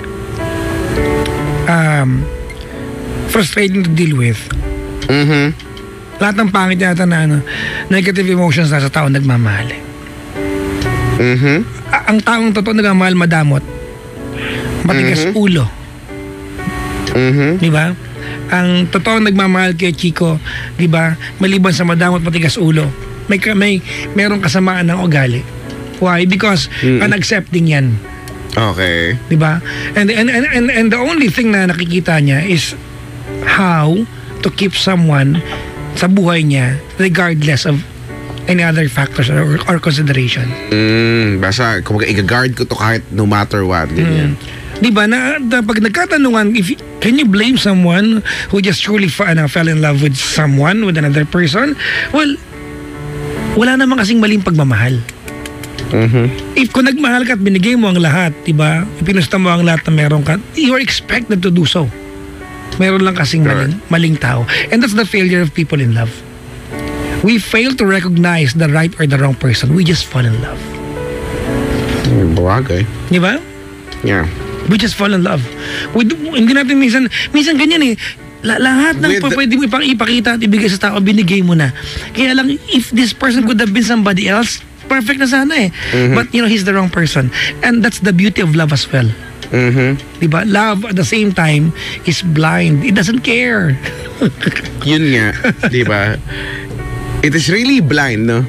frustrating to deal with. Mhm. Lahat ng pangit yata na negative emotions na sa tao nagmamahal. Mhm. Ang taong totoo nagmamahal madamot. Matigas ulo. Mhm. Di ba? Ang totoong nagmamahal kay Chico, di ba? Maliban sa madamot matigas ulo, merong kasamaan ng ugali. Why? Because unaccepting yan. Okay. Di ba? And the only thing na nakikita niya is how to keep someone sa buhay niya regardless of any other factors or consideration. Basta, kung i-guard ko to kahit no matter what. Ganyan. Di ba? Pag nagkatanungan, can you blame someone who just truly fell in love with someone, with another person? Well, wala naman kasing maling pagmamahal. If kung nagmahal ka at binigay mo ang lahat, di ba? Pinusta mo ang lahat na meron ka, you are expected to do so. Meron lang kasing maling tao. And that's the failure of people in love. We fail to recognize the right or the wrong person. We just fall in love. Bagay. Di ba? Yeah. We just fall in love. Hindi natin minsan ganyan eh. Lahat ng pwede mo ipakita at ibigay sa tao, binigay mo na. Kaya lang, if this person could have been somebody else, perfect na sana eh. But he's the wrong person. And that's the beauty of love as well. Diba? Love at the same time is blind. It doesn't care. Yun nga. Diba? It is really blind, no?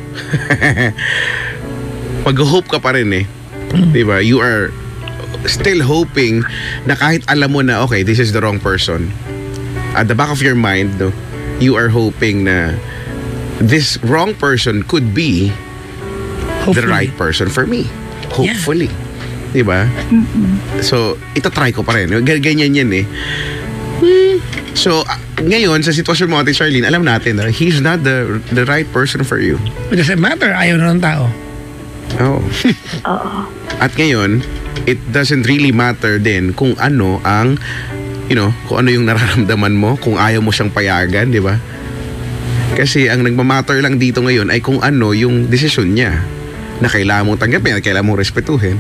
Mag-hope ka pa rin eh. Diba? You are still hoping na kahit alam mo na, okay, this is the wrong person. At the back of your mind, no, you are hoping na this wrong person could be the right person for me. Hopefully. Yeah. Diba? So, itatry ko pa rin. Ganyan yan eh. So, ngayon, sa sitwasyon mo, Ate Charlene, alam natin na he's not the right person for you. It doesn't matter. Ayaw na ng tao. Oh. At ngayon, it doesn't really matter din kung ano ang, kung ano yung nararamdaman mo, kung ayaw mo siyang payagan, di ba? Kasi ang nagmamatter lang dito ngayon ay kung ano yung desisyon niya na kailangan mong tanggapin at kailangan mong respetuhin.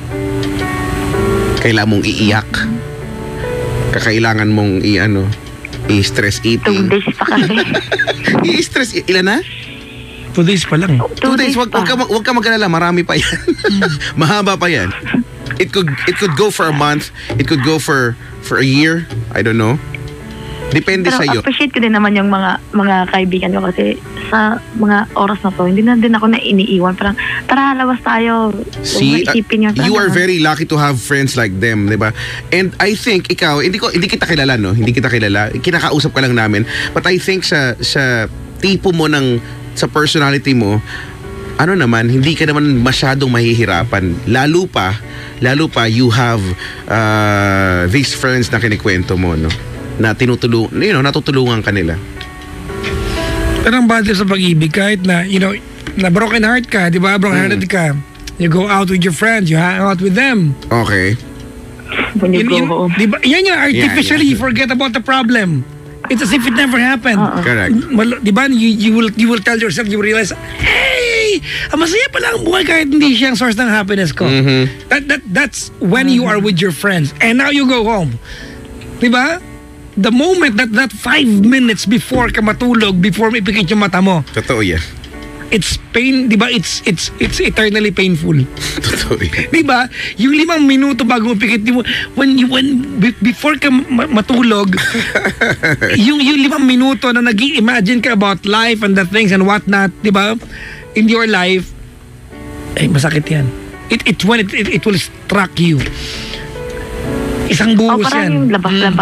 Kailangan mong iiyak. Kakailangan mong i-stress eating. 2 days pa kasi. I-stress, ilan na? 2 days pa lang. 2 days, wag ka mag-alala, marami pa yan. Mahaba pa yan. It could go for a month, it could go for a year, I don't know. Depende sa iyo. Pero appreciate ko din naman yung mga kaibigan ko kasi sa mga oras na to, hindi na din ako na iniiwan. Parang, tara, labas tayo. See, you are very lucky to have friends like them, di ba? And I think, ikaw, hindi kita kilala, no? Hindi kita kilala. Kinakausap ka lang namin. But I think sa tipo mo sa personality mo, hindi ka naman masyadong mahihirapan. Lalo pa, you have these friends na kinikwento mo, no? Na natutulungan kanila. Pero ang bad sa pag-ibig, kahit na, na broken heart ka, di ba? Broken hearted ka. You go out with your friends, you hang out with them. Okay. When you go home. Di ba? Yan artificially, you forget about the problem. It's as if it never happened. Correct. Di ba? You will tell yourself, you realize, hey, masaya pala ang buhay kahit hindi siya ang source ng happiness ko. That's when you are with your friends. And now you go home. Di ba? The moment that 5 minutes before ka matulog, before may pikit yung mata mo. Totoo yan. It's pain, di ba? It's eternally painful. Totoo yan. Di ba? Yung 5 minuto bago mapikit mo, before ka matulog, yung 5 minuto na nag-i-imagine ka about life and the things and whatnot, di ba? In your life, masakit yan. It will struck you. Isang buhos yan. Parang yung labas-labas.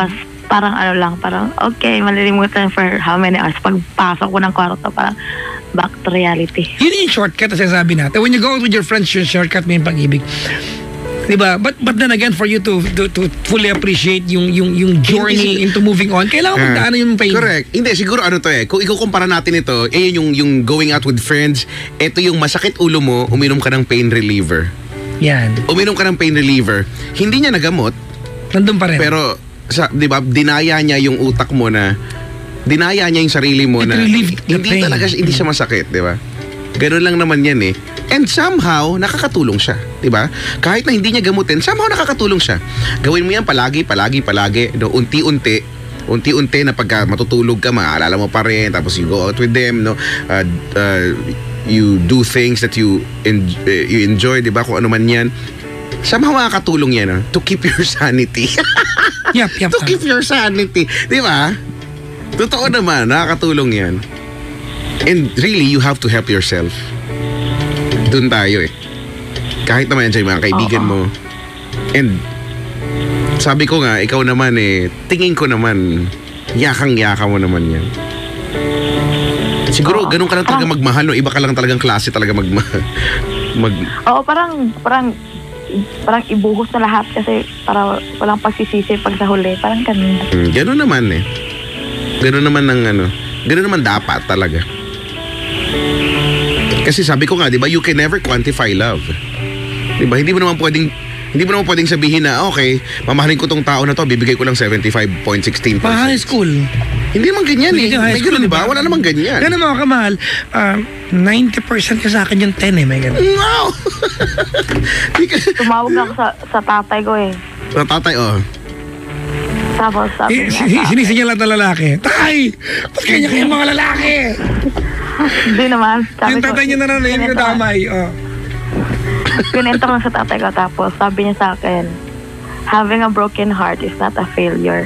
parang ano lang, parang okay, malilimutan for how many hours. Pagpasok ko ng kwarto, parang back to reality. Yun yung shortcut na sinasabi natin. When you go out with your friends, yung shortcut mo yung pag-ibig. Diba? But then again, for you to fully appreciate yung journey into moving on, kailangan magdaanan yung pain. Correct. Hindi, siguro ano to kung ikukumpara natin ito, yung going out with friends, ito yung masakit ulo mo, uminom ka ng pain reliever. Yan. Uminom ka ng pain reliever, hindi niya nagamot. Nandun pa rin. Pero, di ba, dinaya niya yung utak mo na, dinaya niya yung sarili mo It na, relieved the hindi pain. talaga, hindi siya masakit, di ba? Ganun lang naman yan And somehow, nakakatulong siya. Diba? Kahit na hindi niya gamutin, somehow nakakatulong siya. Gawin mo yan palagi. No, unti-unti na pagka matutulog ka, maaalala mo pa rin. Tapos you go out with them. No? You do things that you enjoy. Diba? Kung ano man yan. Somehow makakatulong yan to keep your sanity. Yep. To keep your sanity. Diba? Totoo naman, nakakatulong yan. And really, you have to help yourself. Doon tayo Kahit naman yan sa mga kaibigan mo. And sabi ko nga, ikaw naman tingin ko naman, yakang-yaka mo naman yan. Siguro, ganun ka lang talaga magmahal, no? Iba ka lang talagang klase talaga Oo, parang ibuhos na lahat kasi para walang pagsisisi pag sa huli. Parang ganun. Ganun naman Ganun naman ganun naman dapat talaga. Kasi sabi ko nga, di ba, you can never quantify love. Di ba? Hindi mo naman pwedeng sabihin na, okay, mamahalin ko tong tao na to, bibigay ko lang 75.16%. Pa high school. Hindi naman ganyan May ganun, di ba? Wala naman ganyan. Ganun mga kamahal, 90% ka sa akin yung 10 may ganun. Wow! Tumawag ako sa tatay ko Sa tatay, Tapos sabi niya, Sinisinyal lang na lalaki. Tay! Ba't kanya kayong mga lalaki? Hindi naman. Yung tatay niya na yung nadamay. Pinento ko sa tatay ko, tapos sabi niya sa akin, having a broken heart is not a failure.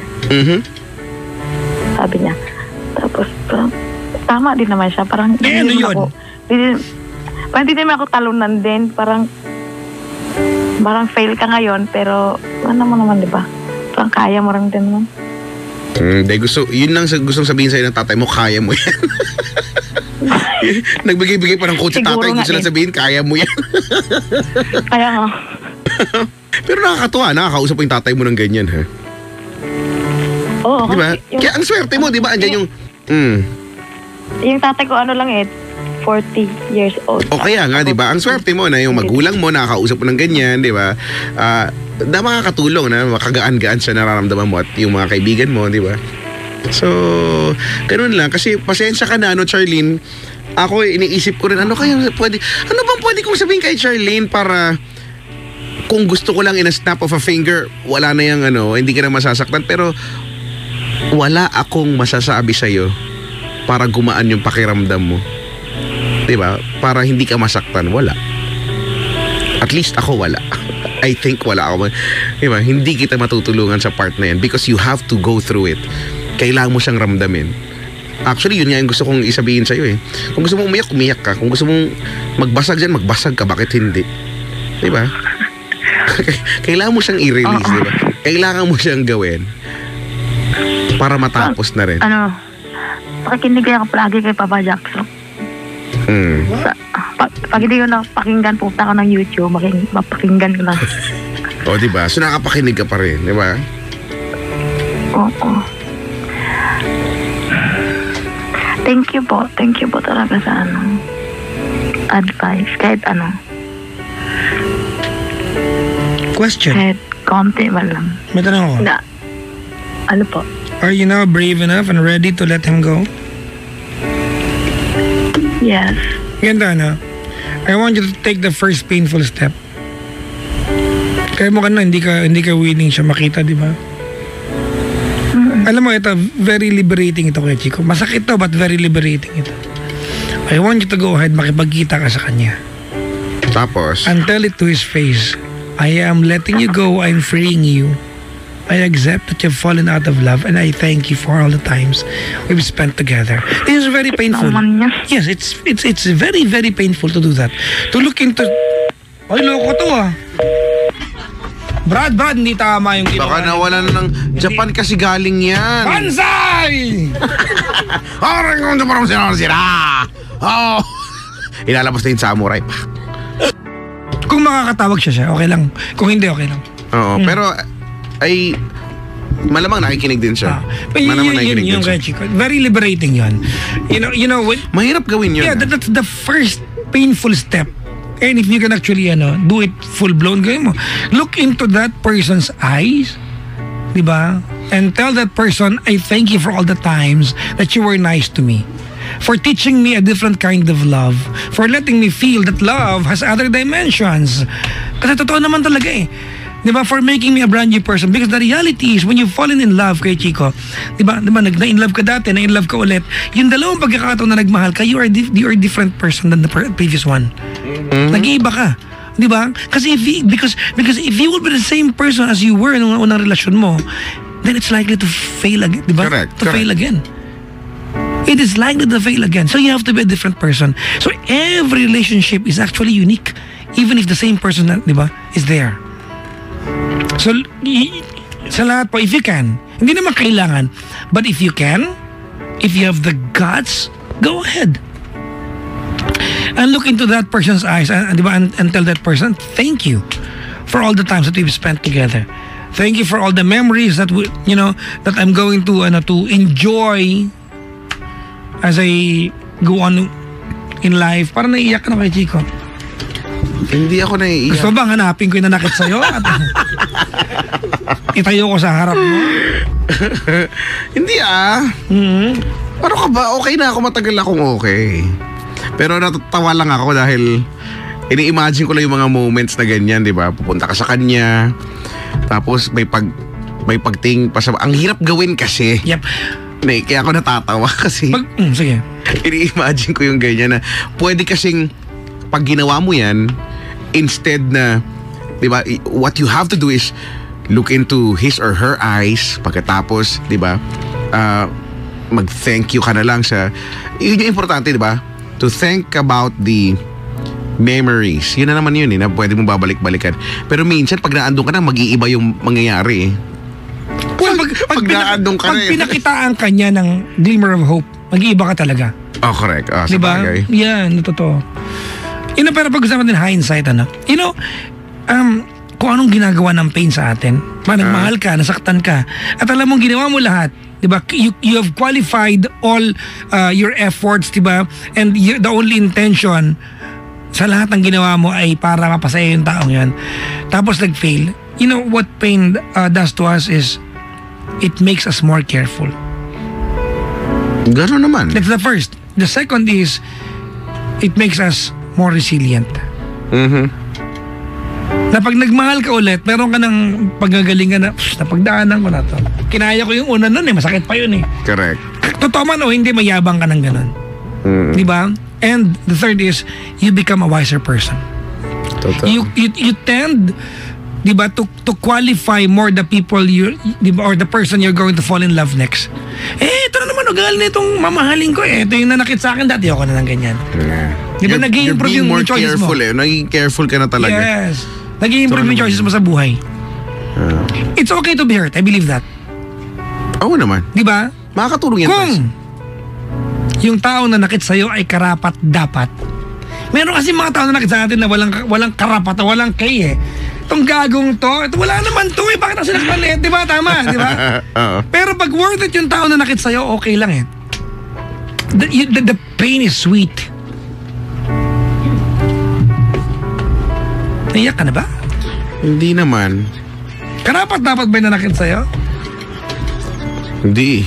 Sabi niya. Tapos, tama din naman siya. Parang, ano yun? Hindi naman ako talunan din. Parang fail ka ngayon, pero ano mo naman, di ba? Parang kaya mo rin din mo. Yun lang gustong sabihin sa'yo ng tatay mo, kaya mo yan. Nagbigay-bigay pa ng coach sa tatay, gusto lang sabihin, kaya mo yan. Kaya nga. Pero nakakatuwa, nakakausap yung tatay mo ng ganyan, ha? Oo. Diba? Kaya ang swerte mo, diba? Andyan yung... Yung tatay ko, 40 years old. O kaya nga, diba? Ang swerte mo na yung magulang mo, nakakausap mo ng ganyan, diba? Na makakatulong na makagaan-gaan sa nararamdaman mo at yung mga kaibigan mo, diba? So, ganun lang. Kasi pasensya ka na, Charlene. Ako, iniisip ko rin, ano bang pwede kong sabihin kay Charlene para kung gusto ko lang in a snap of a finger, wala na yung hindi ka na masasaktan. Pero, wala akong masasabi sa'yo para gumaan yung pakiramdam mo. Diba? Para hindi ka masaktan, wala. At least ako wala. I think wala ako. Diba? Hindi kita matutulungan sa part na yan because you have to go through it. Kailangan mo siyang ramdamin. Actually, yun nga yung gusto kong isabihin sa'yo Kung gusto mong umiyak, umiyak ka. Kung gusto mong magbasag dyan, magbasag ka. Bakit hindi? Diba? Kailangan mo siyang i-release, diba? Kailangan mo siyang gawin para matapos na rin. Pakikinig ako palagi kay Papa Jackson. Pag hindi ko na pakinggan, punta ko ng YouTube, mapakinggan ko na. O, diba? So, nakapakinig ka pa rin, diba? Oo. Thank you po talaga sa advice. Kahit Question. Kahit konti man lang. May tanong ako. Ano po? Are you now brave enough and ready to let him go? Yes. Ganda I want you to take the first painful step. Kaya mo hindi ka willing siya makita, di ba? Alam mo, ito, very liberating ito kay Chico. Masakit to, but very liberating ito. I want you to go ahead, makipagkita ka sa kanya. Tapos? And tell it to his face. I am letting you go, I'm freeing you. I accept that you've fallen out of love and I thank you for all the times we've spent together. This is very painful. Yes, it's very, very painful to do that. To look into... Ay, loko to Brad, hindi tama yung ginawa. Baka nawalan ng Japan kasi galing yan. Bansay! Parang kung parang sira. Oh. Ilalabas na yung samurai pa. Kung makakatawag siya, okay lang. Kung hindi, okay lang. Oo, pero ay malamang nakikinig din siya. Malamang nakikinig din siya. Chico. Very liberating yun. You know what? Mahirap gawin yun. Yeah, that's the first painful step. And if you can actually do it full-blown, gawin mo. Look into that person's eyes, di ba? And tell that person, I thank you for all the times that you were nice to me. For teaching me a different kind of love. For letting me feel that love has other dimensions. Kasi totoo naman talaga eh. Diba? For making me a brand new person. Because the reality is, when you've fallen in love kay Chico, diba na-in love ka dati, na-in love ka ulit, yung dalawang pagkakataon na nagmahal ka, you are a different person than the previous one. Nag-iiba ka. Diba? Kasi because if you will be the same person as you were nung unang relasyon mo, then it's likely to fail again. Diba? Correct. Fail again. It is likely to fail again. So you have to be a different person. So every relationship is actually unique. Even if the same person, diba, is there. So, sa lahat po, if you can, hindi naman kailangan, but if you can, if you have the guts, go ahead. And look into that person's eyes and tell that person, thank you for all the times that we've spent together. Thank you for all the memories that that I'm going to enjoy as I go on in life. Parang naiiyak na kay Chico. Hindi ako naiiyak. Gusto bang hanapin ko yung nanakit sa'yo at itayo ko sa harap mo? Hindi Ano ka ba? Okay na ako, matagal akong okay. Pero natatawa lang ako dahil ini-imagine ko lang yung mga moments na ganyan, di ba? Pupunta ka sa kanya, tapos may pagting pa sa... Ang hirap gawin kasi. Yep. Kaya ako natatawa kasi... Sige. Ini-imagine ko yung ganyan na pwede kasing pag ginawa mo yan, instead na, di ba, what you have to do is look into his or her eyes, pagkatapos, di ba, mag-thank you ka na lang sa, yun yung importante, di ba, to think about the memories. Yun na naman yun, na pwede mong babalik-balikan. Pero minsan, pag naandun ka na, mag-iiba yung mangyayari. Well, pag naandun ka na, pag pinakitaan ka niya ng glimmer of hope, mag-iiba ka talaga. Oh, correct. Sa diba? bagay. Yan, totoo. Pero pag-usapan din hindsight, kung anong ginagawa ng pain sa atin, nagmahal ka, nasaktan ka, at alam mong ginawa mo lahat, diba? You have qualified all your efforts, diba? And the only intention sa lahat ng ginawa mo ay para mapasaya yung taong yan. Tapos nag-fail. What pain does to us is it makes us more careful. Gano'n naman. That's the first. The second is it makes us more resilient. Na pag nagmahal ka ulit, meron ka ng paggagalingan na, napagdaanan ko na to. Kinaya ko yung una nun masakit pa yun Correct. Totoo man o hindi, mayabang ka ng ganun. Diba? And the third is, you become a wiser person. Totoo. You tend, diba, to qualify more the people diba, or the person you're going to fall in love next. Ito na naman, ugali na itong mamahalin ko Ito yung nanakit sa akin, dati ako na ng ganyan. Diba, nag-i-improve yung choices mo. Naging careful ka na talaga. Yes. Nag-i-improve yung choices mo sa buhay. It's okay to be hurt. I believe that. Oo naman. Diba? Makakatulong yan. Kung yung tao na nakit sa'yo ay karapat dapat. Meron kasi mga tao na nakit sa atin na walang karapat, walang kay Itong gagong to, wala naman to Bakit ang sinakpan diba? Tama, diba? Pero pag worth it yung tao na nakit sa'yo, okay lang The pain is sweet. Naiyak ka na ba? Hindi naman. Karapat dapat ba yung nanakit sa'yo? Hindi.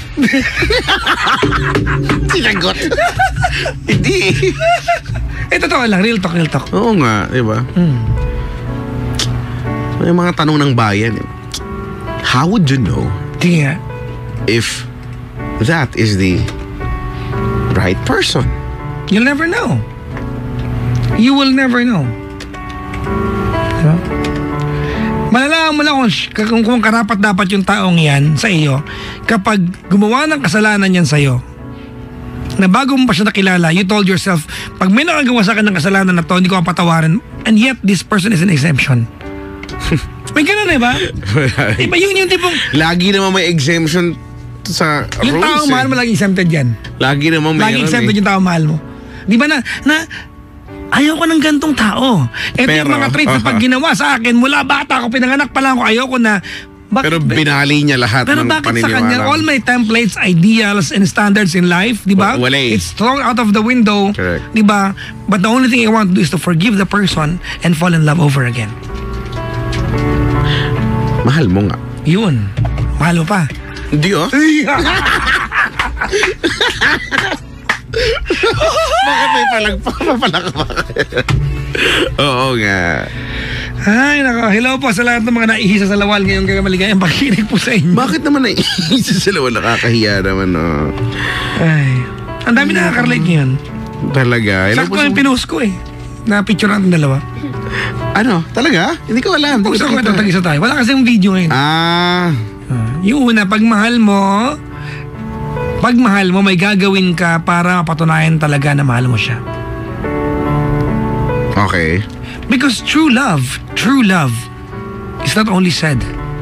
Sinagot. Hindi. Totoo lang, real talk. Oo nga, diba? May mga tanong ng bayan. How would you know if that is the right person? You'll never know. You will never know. Diba? Malalaman mo lang kung karapat dapat yung taong yan sa iyo kapag gumawa ng kasalanan yan sa iyo. Na bago mo pa siya nakilala, you told yourself, pag may nakagawa sa akin ng kasalanan na to, hindi ko mapatawarin. And yet, this person is an exemption. May ganun ba? Iba yun yung tipong, Lagi naman may exemption sa yung rules tao mahal mo laging exempted yan. Lagi naman meron Laging exempted yung tao mahal mo. Di ba na ayaw ko ng gantong tao. Ito yung Pero, mga traits na pag ginawa sa akin, mula bata ako, pinanganak pa lang ako, ayaw ko na. Pero binali niya lahat Pero ng bakit sa paniniwala. kanya, all my templates, ideals, and standards in life, di ba? Wala eh. It's thrown out of the window, Correct. di ba? But the only thing I want to do is to forgive the person and fall in love over again. Mahal mo nga. Yun. Mahal mo pa. Hindi Bakit may palagpak? Oo nga. Ay, nako. Hello po sa lahat ng mga naihisa sa lawal ngayong maligayang pakikinig po sa inyo. Bakit naman naiisa sila? Nakakahiya naman, no? Ay. Ang dami nakaka-relate ngayon. Talaga. Sakto yung pinost ko na picture natin dalawa. Ano? Talaga? Hindi ko alam. Gusto ko ito, tag-isa tayo. Wala kasi yung video ngayon. Yung una, pag mahal mo, may gagawin ka para mapatunayan talaga na mahal mo siya. Okay. Because true love is not only said.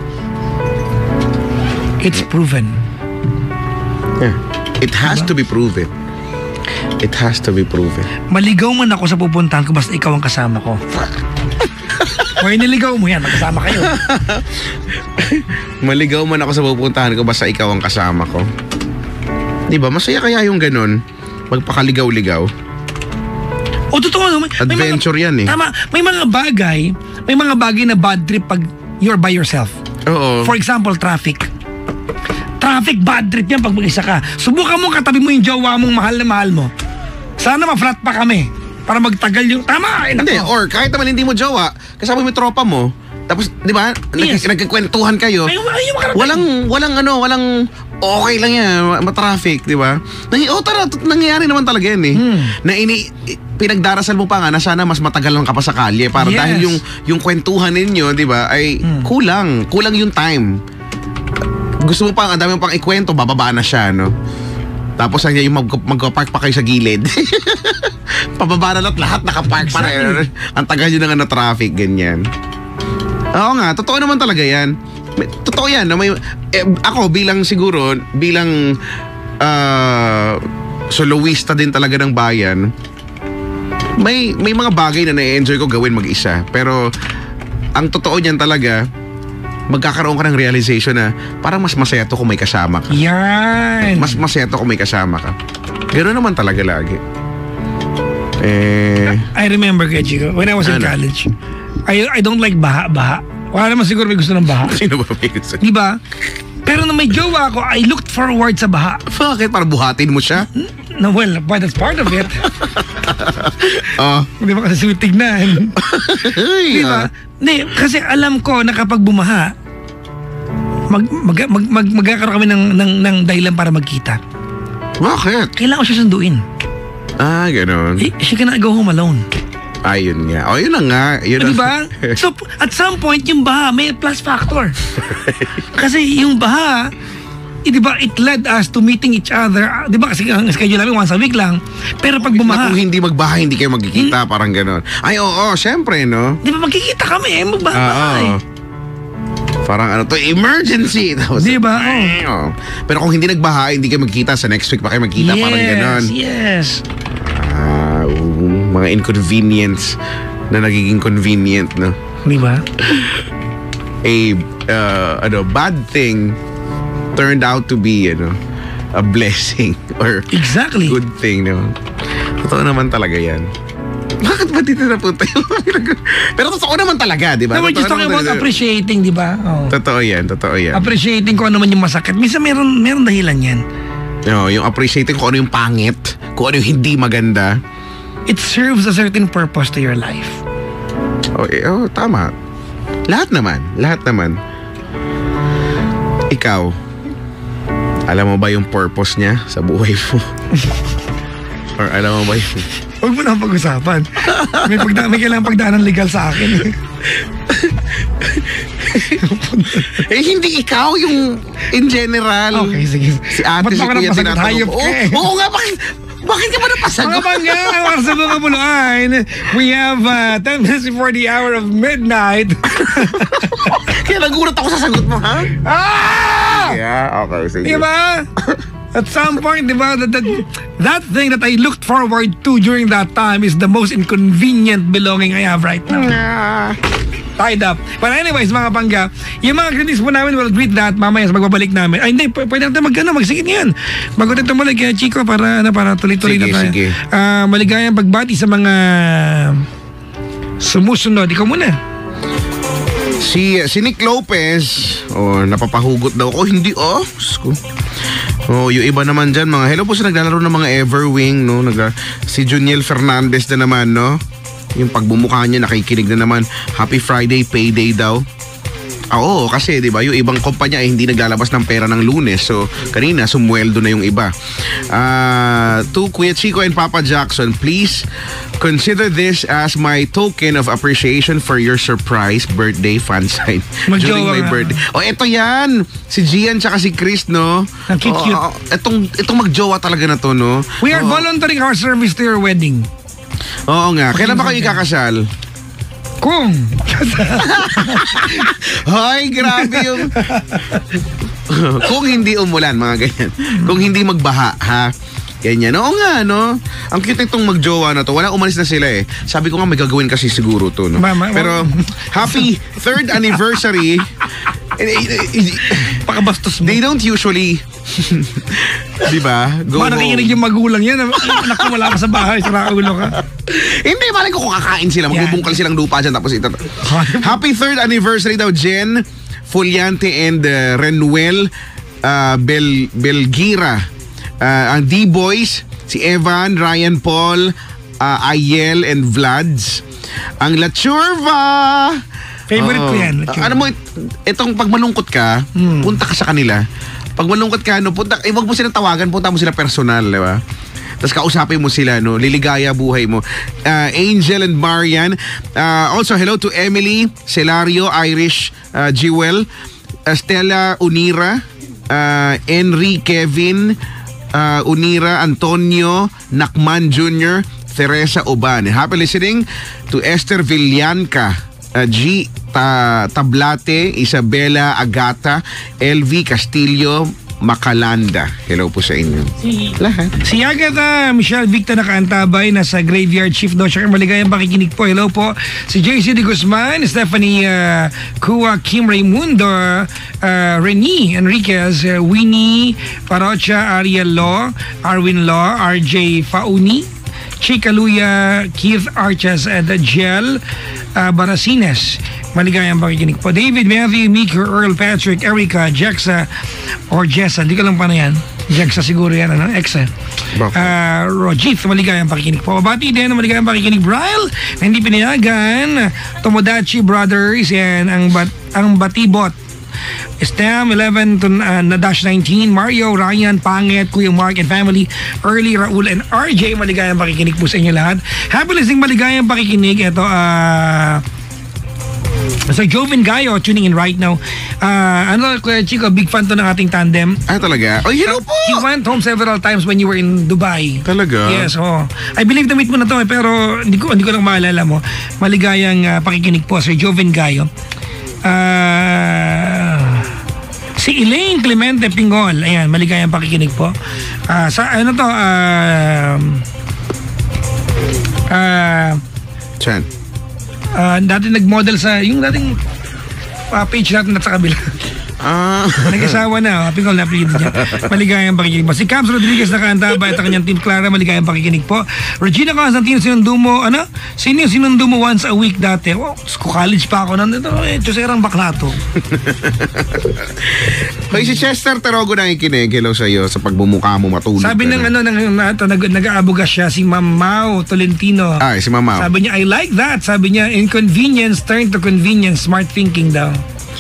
It's proven. Yeah. It has to be proven. It has to be proven. Maligaw man ako sa pupuntahan ko basta ikaw ang kasama ko. Kung niligaw mo yan, magkasama kayo. Maligaw man ako sa pupuntahan ko basta ikaw ang kasama ko. Diba? Masaya kaya yung ganun? Magpakaligaw-ligaw. O totoo no? Adventure yan eh. Tama. May mga bagay na bad trip pag you're by yourself. Oo. For example, traffic. Traffic, bad trip yan pag mag-isa ka. Subukan mo katabi mo yung jowa mong mahal na mahal mo. Sana ma-flat pa kami. Para magtagal yung... Tama! Hindi, or kahit naman hindi mo jowa, kasama mo yung tropa mo, tapos, di ba, Yes. nagkikwentuhan kayo. Walang okay lang yan, matraffic, di ba? Nangyayari naman talaga yan eh. Na pinagdarasal mo pa nga na sana mas matagal lang ka pa sa kalye para Yes. dahil yung kwentuhan ninyo, di ba, ay kulang yung time. Gusto mo pa, ang dami mo pang ikwento, bababa na siya, no? Tapos yung magpa-park pa kayo sa gilid. Pababa na lahat nakapark pa rin. Ang tagal nyo na nga na traffic, ganyan. Oo nga, totoo naman talaga yan. Totoo yan. No? Ako bilang soloista din talaga ng bayan, may mga bagay na na-enjoy ko gawin mag-isa. Pero ang totoo niyan talaga, magkakaroon ka ng realization na parang mas masaya to kung may kasama ka. Yan. Mas masaya to kung may kasama ka. Ganoon naman talaga lagi. I remember, Chico, when I was in college, I don't like baha. Wala naman siguro may gusto ng baha. Sino ba may gusto? Di ba? Pero nung may jowa ako, I looked forward sa baha. Bakit? Para buhatin mo siya? No, well, but that's part of it. Di ba kasi tignan? Di ba? Hindi, kasi alam ko na kapag bumaha, magkakaroon kami ng dahilan para magkita. Bakit? Kailangan ko siya sunduin. Ganon. She cannot go home alone. Yun nga. Yun na nga. Yun Di ba? So, at some point, yung baha, may plus factor. Kasi yung baha, di ba, it led us to meeting each other. Di ba, kasi ang schedule namin once a week lang. Pero pag bumaha... Kung hindi magbaha, hindi kayo magkikita, parang ganon. Oo, syempre, no? Di ba, magkikita kami, magbaha. Parang emergency. Di ba? Pero kung hindi nagbaha, hindi kayo magkita, sa next week pa kayo magkita, parang ganon. Yes. Mga inconvenience na nagiging convenient, no? Di ba? Bad thing turned out to be, a blessing or exactly good thing, no? Totoo naman talaga yan. Bakit ba dito napunta yun? Pero totoo naman talaga, di ba? No, we're just talking about appreciating, di ba? Totoo yan. Appreciating kung ano man yung masakit. Minsan meron dahilan yan. Yung appreciating kung ano yung pangit, kung ano yung hindi maganda. It serves a certain purpose to your life. Tama. Lahat naman. Ikaw, alam mo ba yung purpose niya sa buhay mo? Or alam mo ba yung... Huwag mo na pag-usapan. May kailangang pagdaanan legal sa akin. Hindi ikaw yung in general. Okay, sige. Si ate, si kuya, tinatanong ko. Oo nga, bakit? Bakit ka ba Mga napasagot? bangga, ang oras sa mga buluan. We have 10 minutes before the hour of midnight. Kaya nagulat ako sa sagot mo, ha? Ah! Yeah, okay. Sige. Diba? At some point, diba, that thing that I looked forward to during that time is the most inconvenient belonging I have right now. Tied up. But anyways, mga bangga, yung mga greetings po namin, we'll greet that mamaya sa magbabalik namin. Ay, hindi, pwede natin magsigit ngayon. Mag-ulit tumalik kaya Chico para tuloy-tuloy na tayo. Sige. Maligayang pagbati sa mga sumusunod. Ikaw muna. Si Nick Lopez, napapahugot daw ako. Hindi, yung iba naman dyan, mga hello po sa naglalaro ng mga Everwing, no? Si Juniel Fernandez na naman, no? Yung pagbumukha niya, nakikinig na naman. Happy Friday, payday daw. Oo, kasi di ba yung ibang kumpanya ay hindi naglalabas ng pera ng Lunes. So, kanina, sumweldo na yung iba. To Kuya Chico and Papa Jackson, please consider this as my token of appreciation for your surprise birthday fan sign during my birthday. Eto yan! Si Gian tsaka si Chris, no? Ang cute. Itong magjowa talaga na to, no? We are volunteering our service to your wedding. Oo nga. Kailan ba kayo ikakasal? Kung Hoy, grabe yung kung hindi umulan, mga ganyan. Kung hindi magbaha, ha? Ganyan. Oo nga, no? Ang cute itong magjowa na to. Wala, umalis na sila eh. Sabi ko nga may gagawin kasi siguro to, no? Pero happy 3rd anniversary. Pakabastos mo. They don't usually di ba? Baka nakikinig yung magulang yan. Anak ko wala ka sa bahay, saraulo ka. Hindi, malay ko kung kakain sila. Magbubungkal silang lupa dyan tapos ito. Happy 3rd anniversary daw, Jen Fuliante and Renuel Belgira. Ang D-Boys, si Evan, Ryan Paul, Ayel and Vlads. Ang La Churva. Favorite ko yan. Ano mo, itong pag malungkot ka, punta ka sa kanila. Pag malungkot ka, wag mo silang tawagan, punta mo sila personal, di ba? Tapos kausapin mo sila, no? Liligaya buhay mo. Angel and Marian. Also, hello to Emily, Celario, Irish, Jewel, Stella Unira, Henry, Kevin, Unira, Antonio, Nakman Jr., Teresa Oban. Happy listening to Esther Villanca, G. Tablate, Isabela Agata, LV Castillo, Macalanda. Hello po sa inyo. Lahat. Si Agatha Michelle Victor nakaantabay, nasa graveyard shift daw siya. Maligayang pakikinig po. Hello po. Si JC De Guzman, Stephanie Kua, Kim Raimundo, Rene Enriquez, Winnie Parocha, Ariel Law, Arwin Law, RJ Fauni, Chika Luya, Keith Arches, and Jel Barasines. Maligayang pakikinig po. David, Matthew, Mika, Earl, Patrick, Erica, Jexa, or Jessa. Hindi ko lang paano yan. Jexa siguro yan, ano? Exa. Rojith, maligayang pakikinig po. Bati din, maligayang pakikinig. Bryle, na hindi pinayagan. Tomodachi Brothers, yan, ang Batibot. Stem 11 to /19, Mario, Ryan, Pangit, Kuya Mark and family, Early, Raul and RJ, maligayang pakikinig po sa inyo lahat. Happy listening, maligayang pakikinig. Ito, so Joven Gayo tuning in right now. Kuya Chico, big fan to ng ating tandem. Talaga? Hello po! He went home several times when you were in Dubai. Talaga? Yes, I believe na meet mo na to pero hindi ko lang maalala mo. Maligayang pakikinig po, Sir Joven Gayo. Si Elaine Clemente Pingol, ayan, maligayang pakikinig po. Chan. Dati nag-model sa yung dating page natin at sa kabila. Nag-asawa na, Pingol na apelido niya. Maligayang pakikinig po. Si Cams Rodriguez nakaantabay at ang kanyang team Clara, maligayang pakikinig po. Regina Constantino, sinundo mo, sino yung sinundo mo once a week dati? College pa ako nandito. Tuserang bakla to. Hoy, si Chester Tarogo na ikinig. Hello sa iyo sa pagbumukha mo matulog. Sabi ng nag-aabugas siya, si Ma'am Mau Tolentino. Si Ma'am Mau. Sabi niya, I like that. Sabi niya, inconvenience turn to convenience, smart thinking daw.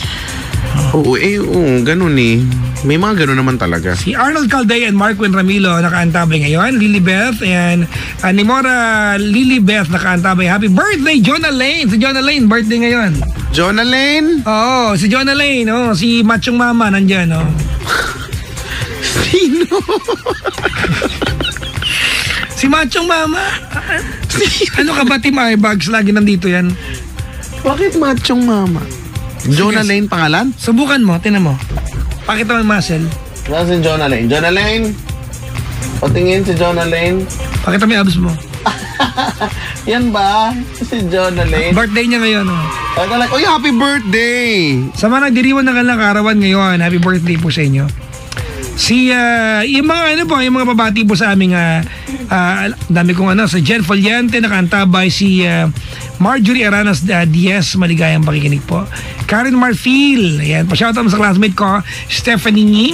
Ganun eh. May mga ganun naman talaga. Si Arnold Calday and Marquin Ramilo nakaantabay ngayon. Lilibeth and Nimora Lilibeth nakaantabay. Happy birthday, Jonah Lane! Si Jonah Lane, birthday ngayon. Jonah Lane? Oo, si Jonah Lane. Si Machong Mama nandyan. Sino? Si Machong Mama. Ano ka ba, Team Eyebags? Lagi nandito yan. Bakit Machong Mama? Jonah Lane pangalan? Subukan mo, tinan mo. Pakita mo yung muscle. Nasaan si Jonah Lane? Jonah Lane? Patingin si Jonah Lane. Pakita mo yung abs mo. Yan ba? Si Jonah Lane. Birthday niya ngayon. Oh. Oy, happy birthday! Sa mga nagdiriwan ng kanilang karawan ngayon, happy birthday po sa inyo. Yung mga yung mga babati po sa aming dami kong sa Jen Foliante, nakaantabay si Marjorie Aranas Diaz, maligayang pakikinig po. Karen Marfil, ayan, pa-shoutout sa classmate ko, Stephanie Nyi,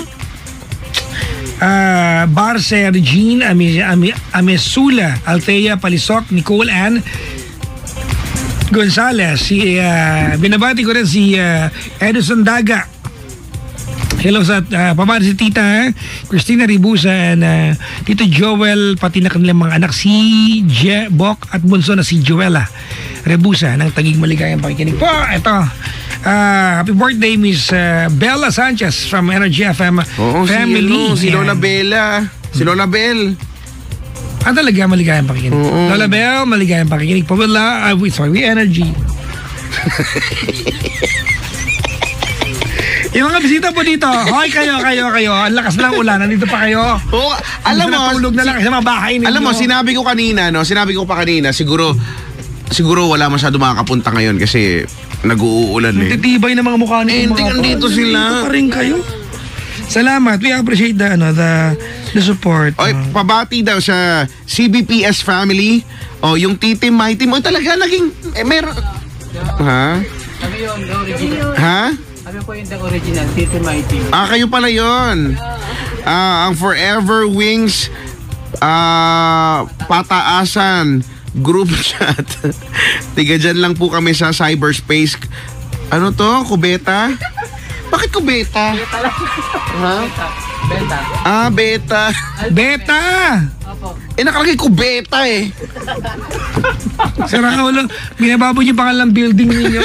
Barce Regine, Amesula, Althea Palisok, Nicole Ann Gonzales, binabati ko rin si Edison Daga. Hello sa pamana si Tita Christina Ribusa and Tito Joel, pati na kanilang mga anak si Bok at bunso na si Joella Ribusa ng Taguig, maligayang pakikinig po. Ito, happy birthday Miss Bella Sanchez from Energy FM family. Si Lola Bella. Si Lola Bell. Talaga, maligayang pakikinig. Lola Bell, maligayang pakikinig po. We Energy. Yung mga bisita po dito, hoy kayo. Ang lakas ng ulan, nandito pa kayo. Oo, alam mo, tulog na lang sa mga bahay ninyo. Alam mo, sinabi ko pa kanina, siguro wala masyado makakapunta ngayon kasi nag-uulan eh. Titibay na mga mukha nito. Hindi, nandito sila. Nandito pa rin kayo. Salamat. We appreciate the support. Oy, pabati daw sa CBPS family. O, yung Titi My Team. O, talaga naging, meron. Ha? Kami yung original. Ha? Kami po yung original, Titi My Team. Kayo pala yun. Ang Forever Wings Pataasan group chat. Tiga dyan lang po kami sa cyberspace. Ano to? Kubeta? Bakit kubeta? Ha? Beta. Beta. Beta! Opo. Nakalagay kubeta eh. Sira ka ulo. Binababo niyo pangalang building ninyo.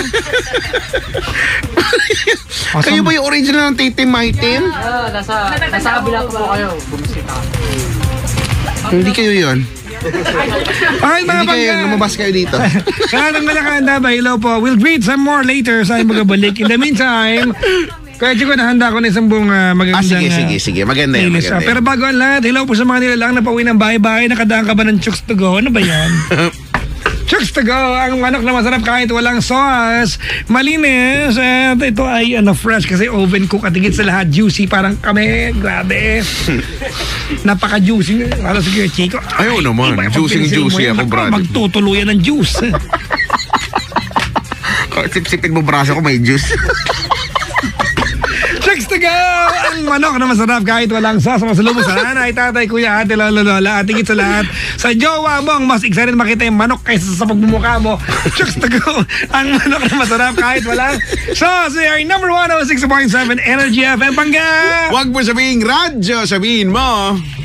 Kayo ba yung original ng Titi My Team? Nasa kabila po kayo. Bumisita. Hindi kayo yun. Okay, mga Hindi kayo, bangga. lumabas kayo dito. Kaya ng malakanda ba? Hello po. We'll greet some more later sa aking magabalik. In the meantime, kaya Chico, nahanda ko na isang buong magandang Sige. Maganda yan. playlist. Pero bago ang lahat, hello po sa mga nilalang na pauwi ng bahay-bahay. Nakadaan ka ba ng Chooks to Go? Ano ba yan? Chooks to Go, ang manok na masarap kahit walang sauce. Malinis. At ito ay fresh kasi oven cook at higit sa lahat juicy. Parang kami. Grabe. Napaka-juicy. Para sa Kuya Chico. Ayaw naman. Juicy ako, brad. Magtutuluyan ng juice. Sip-sipin mo braso ko, may juice. Chooks to Go! Ang manok na masarap kahit walang sauce. Masalubong sa nanay, tatay, kuya, ate, lola, at higit sa lahat, sa jowa mo ang mas excited makita yung manok kaysa sa pagmumukha mo. Chooks to Go! Ang manok na masarap kahit walang sauce. We are number 106.7 Energy FM Pangga! Huwag mo sabihin radyo, sabihin mo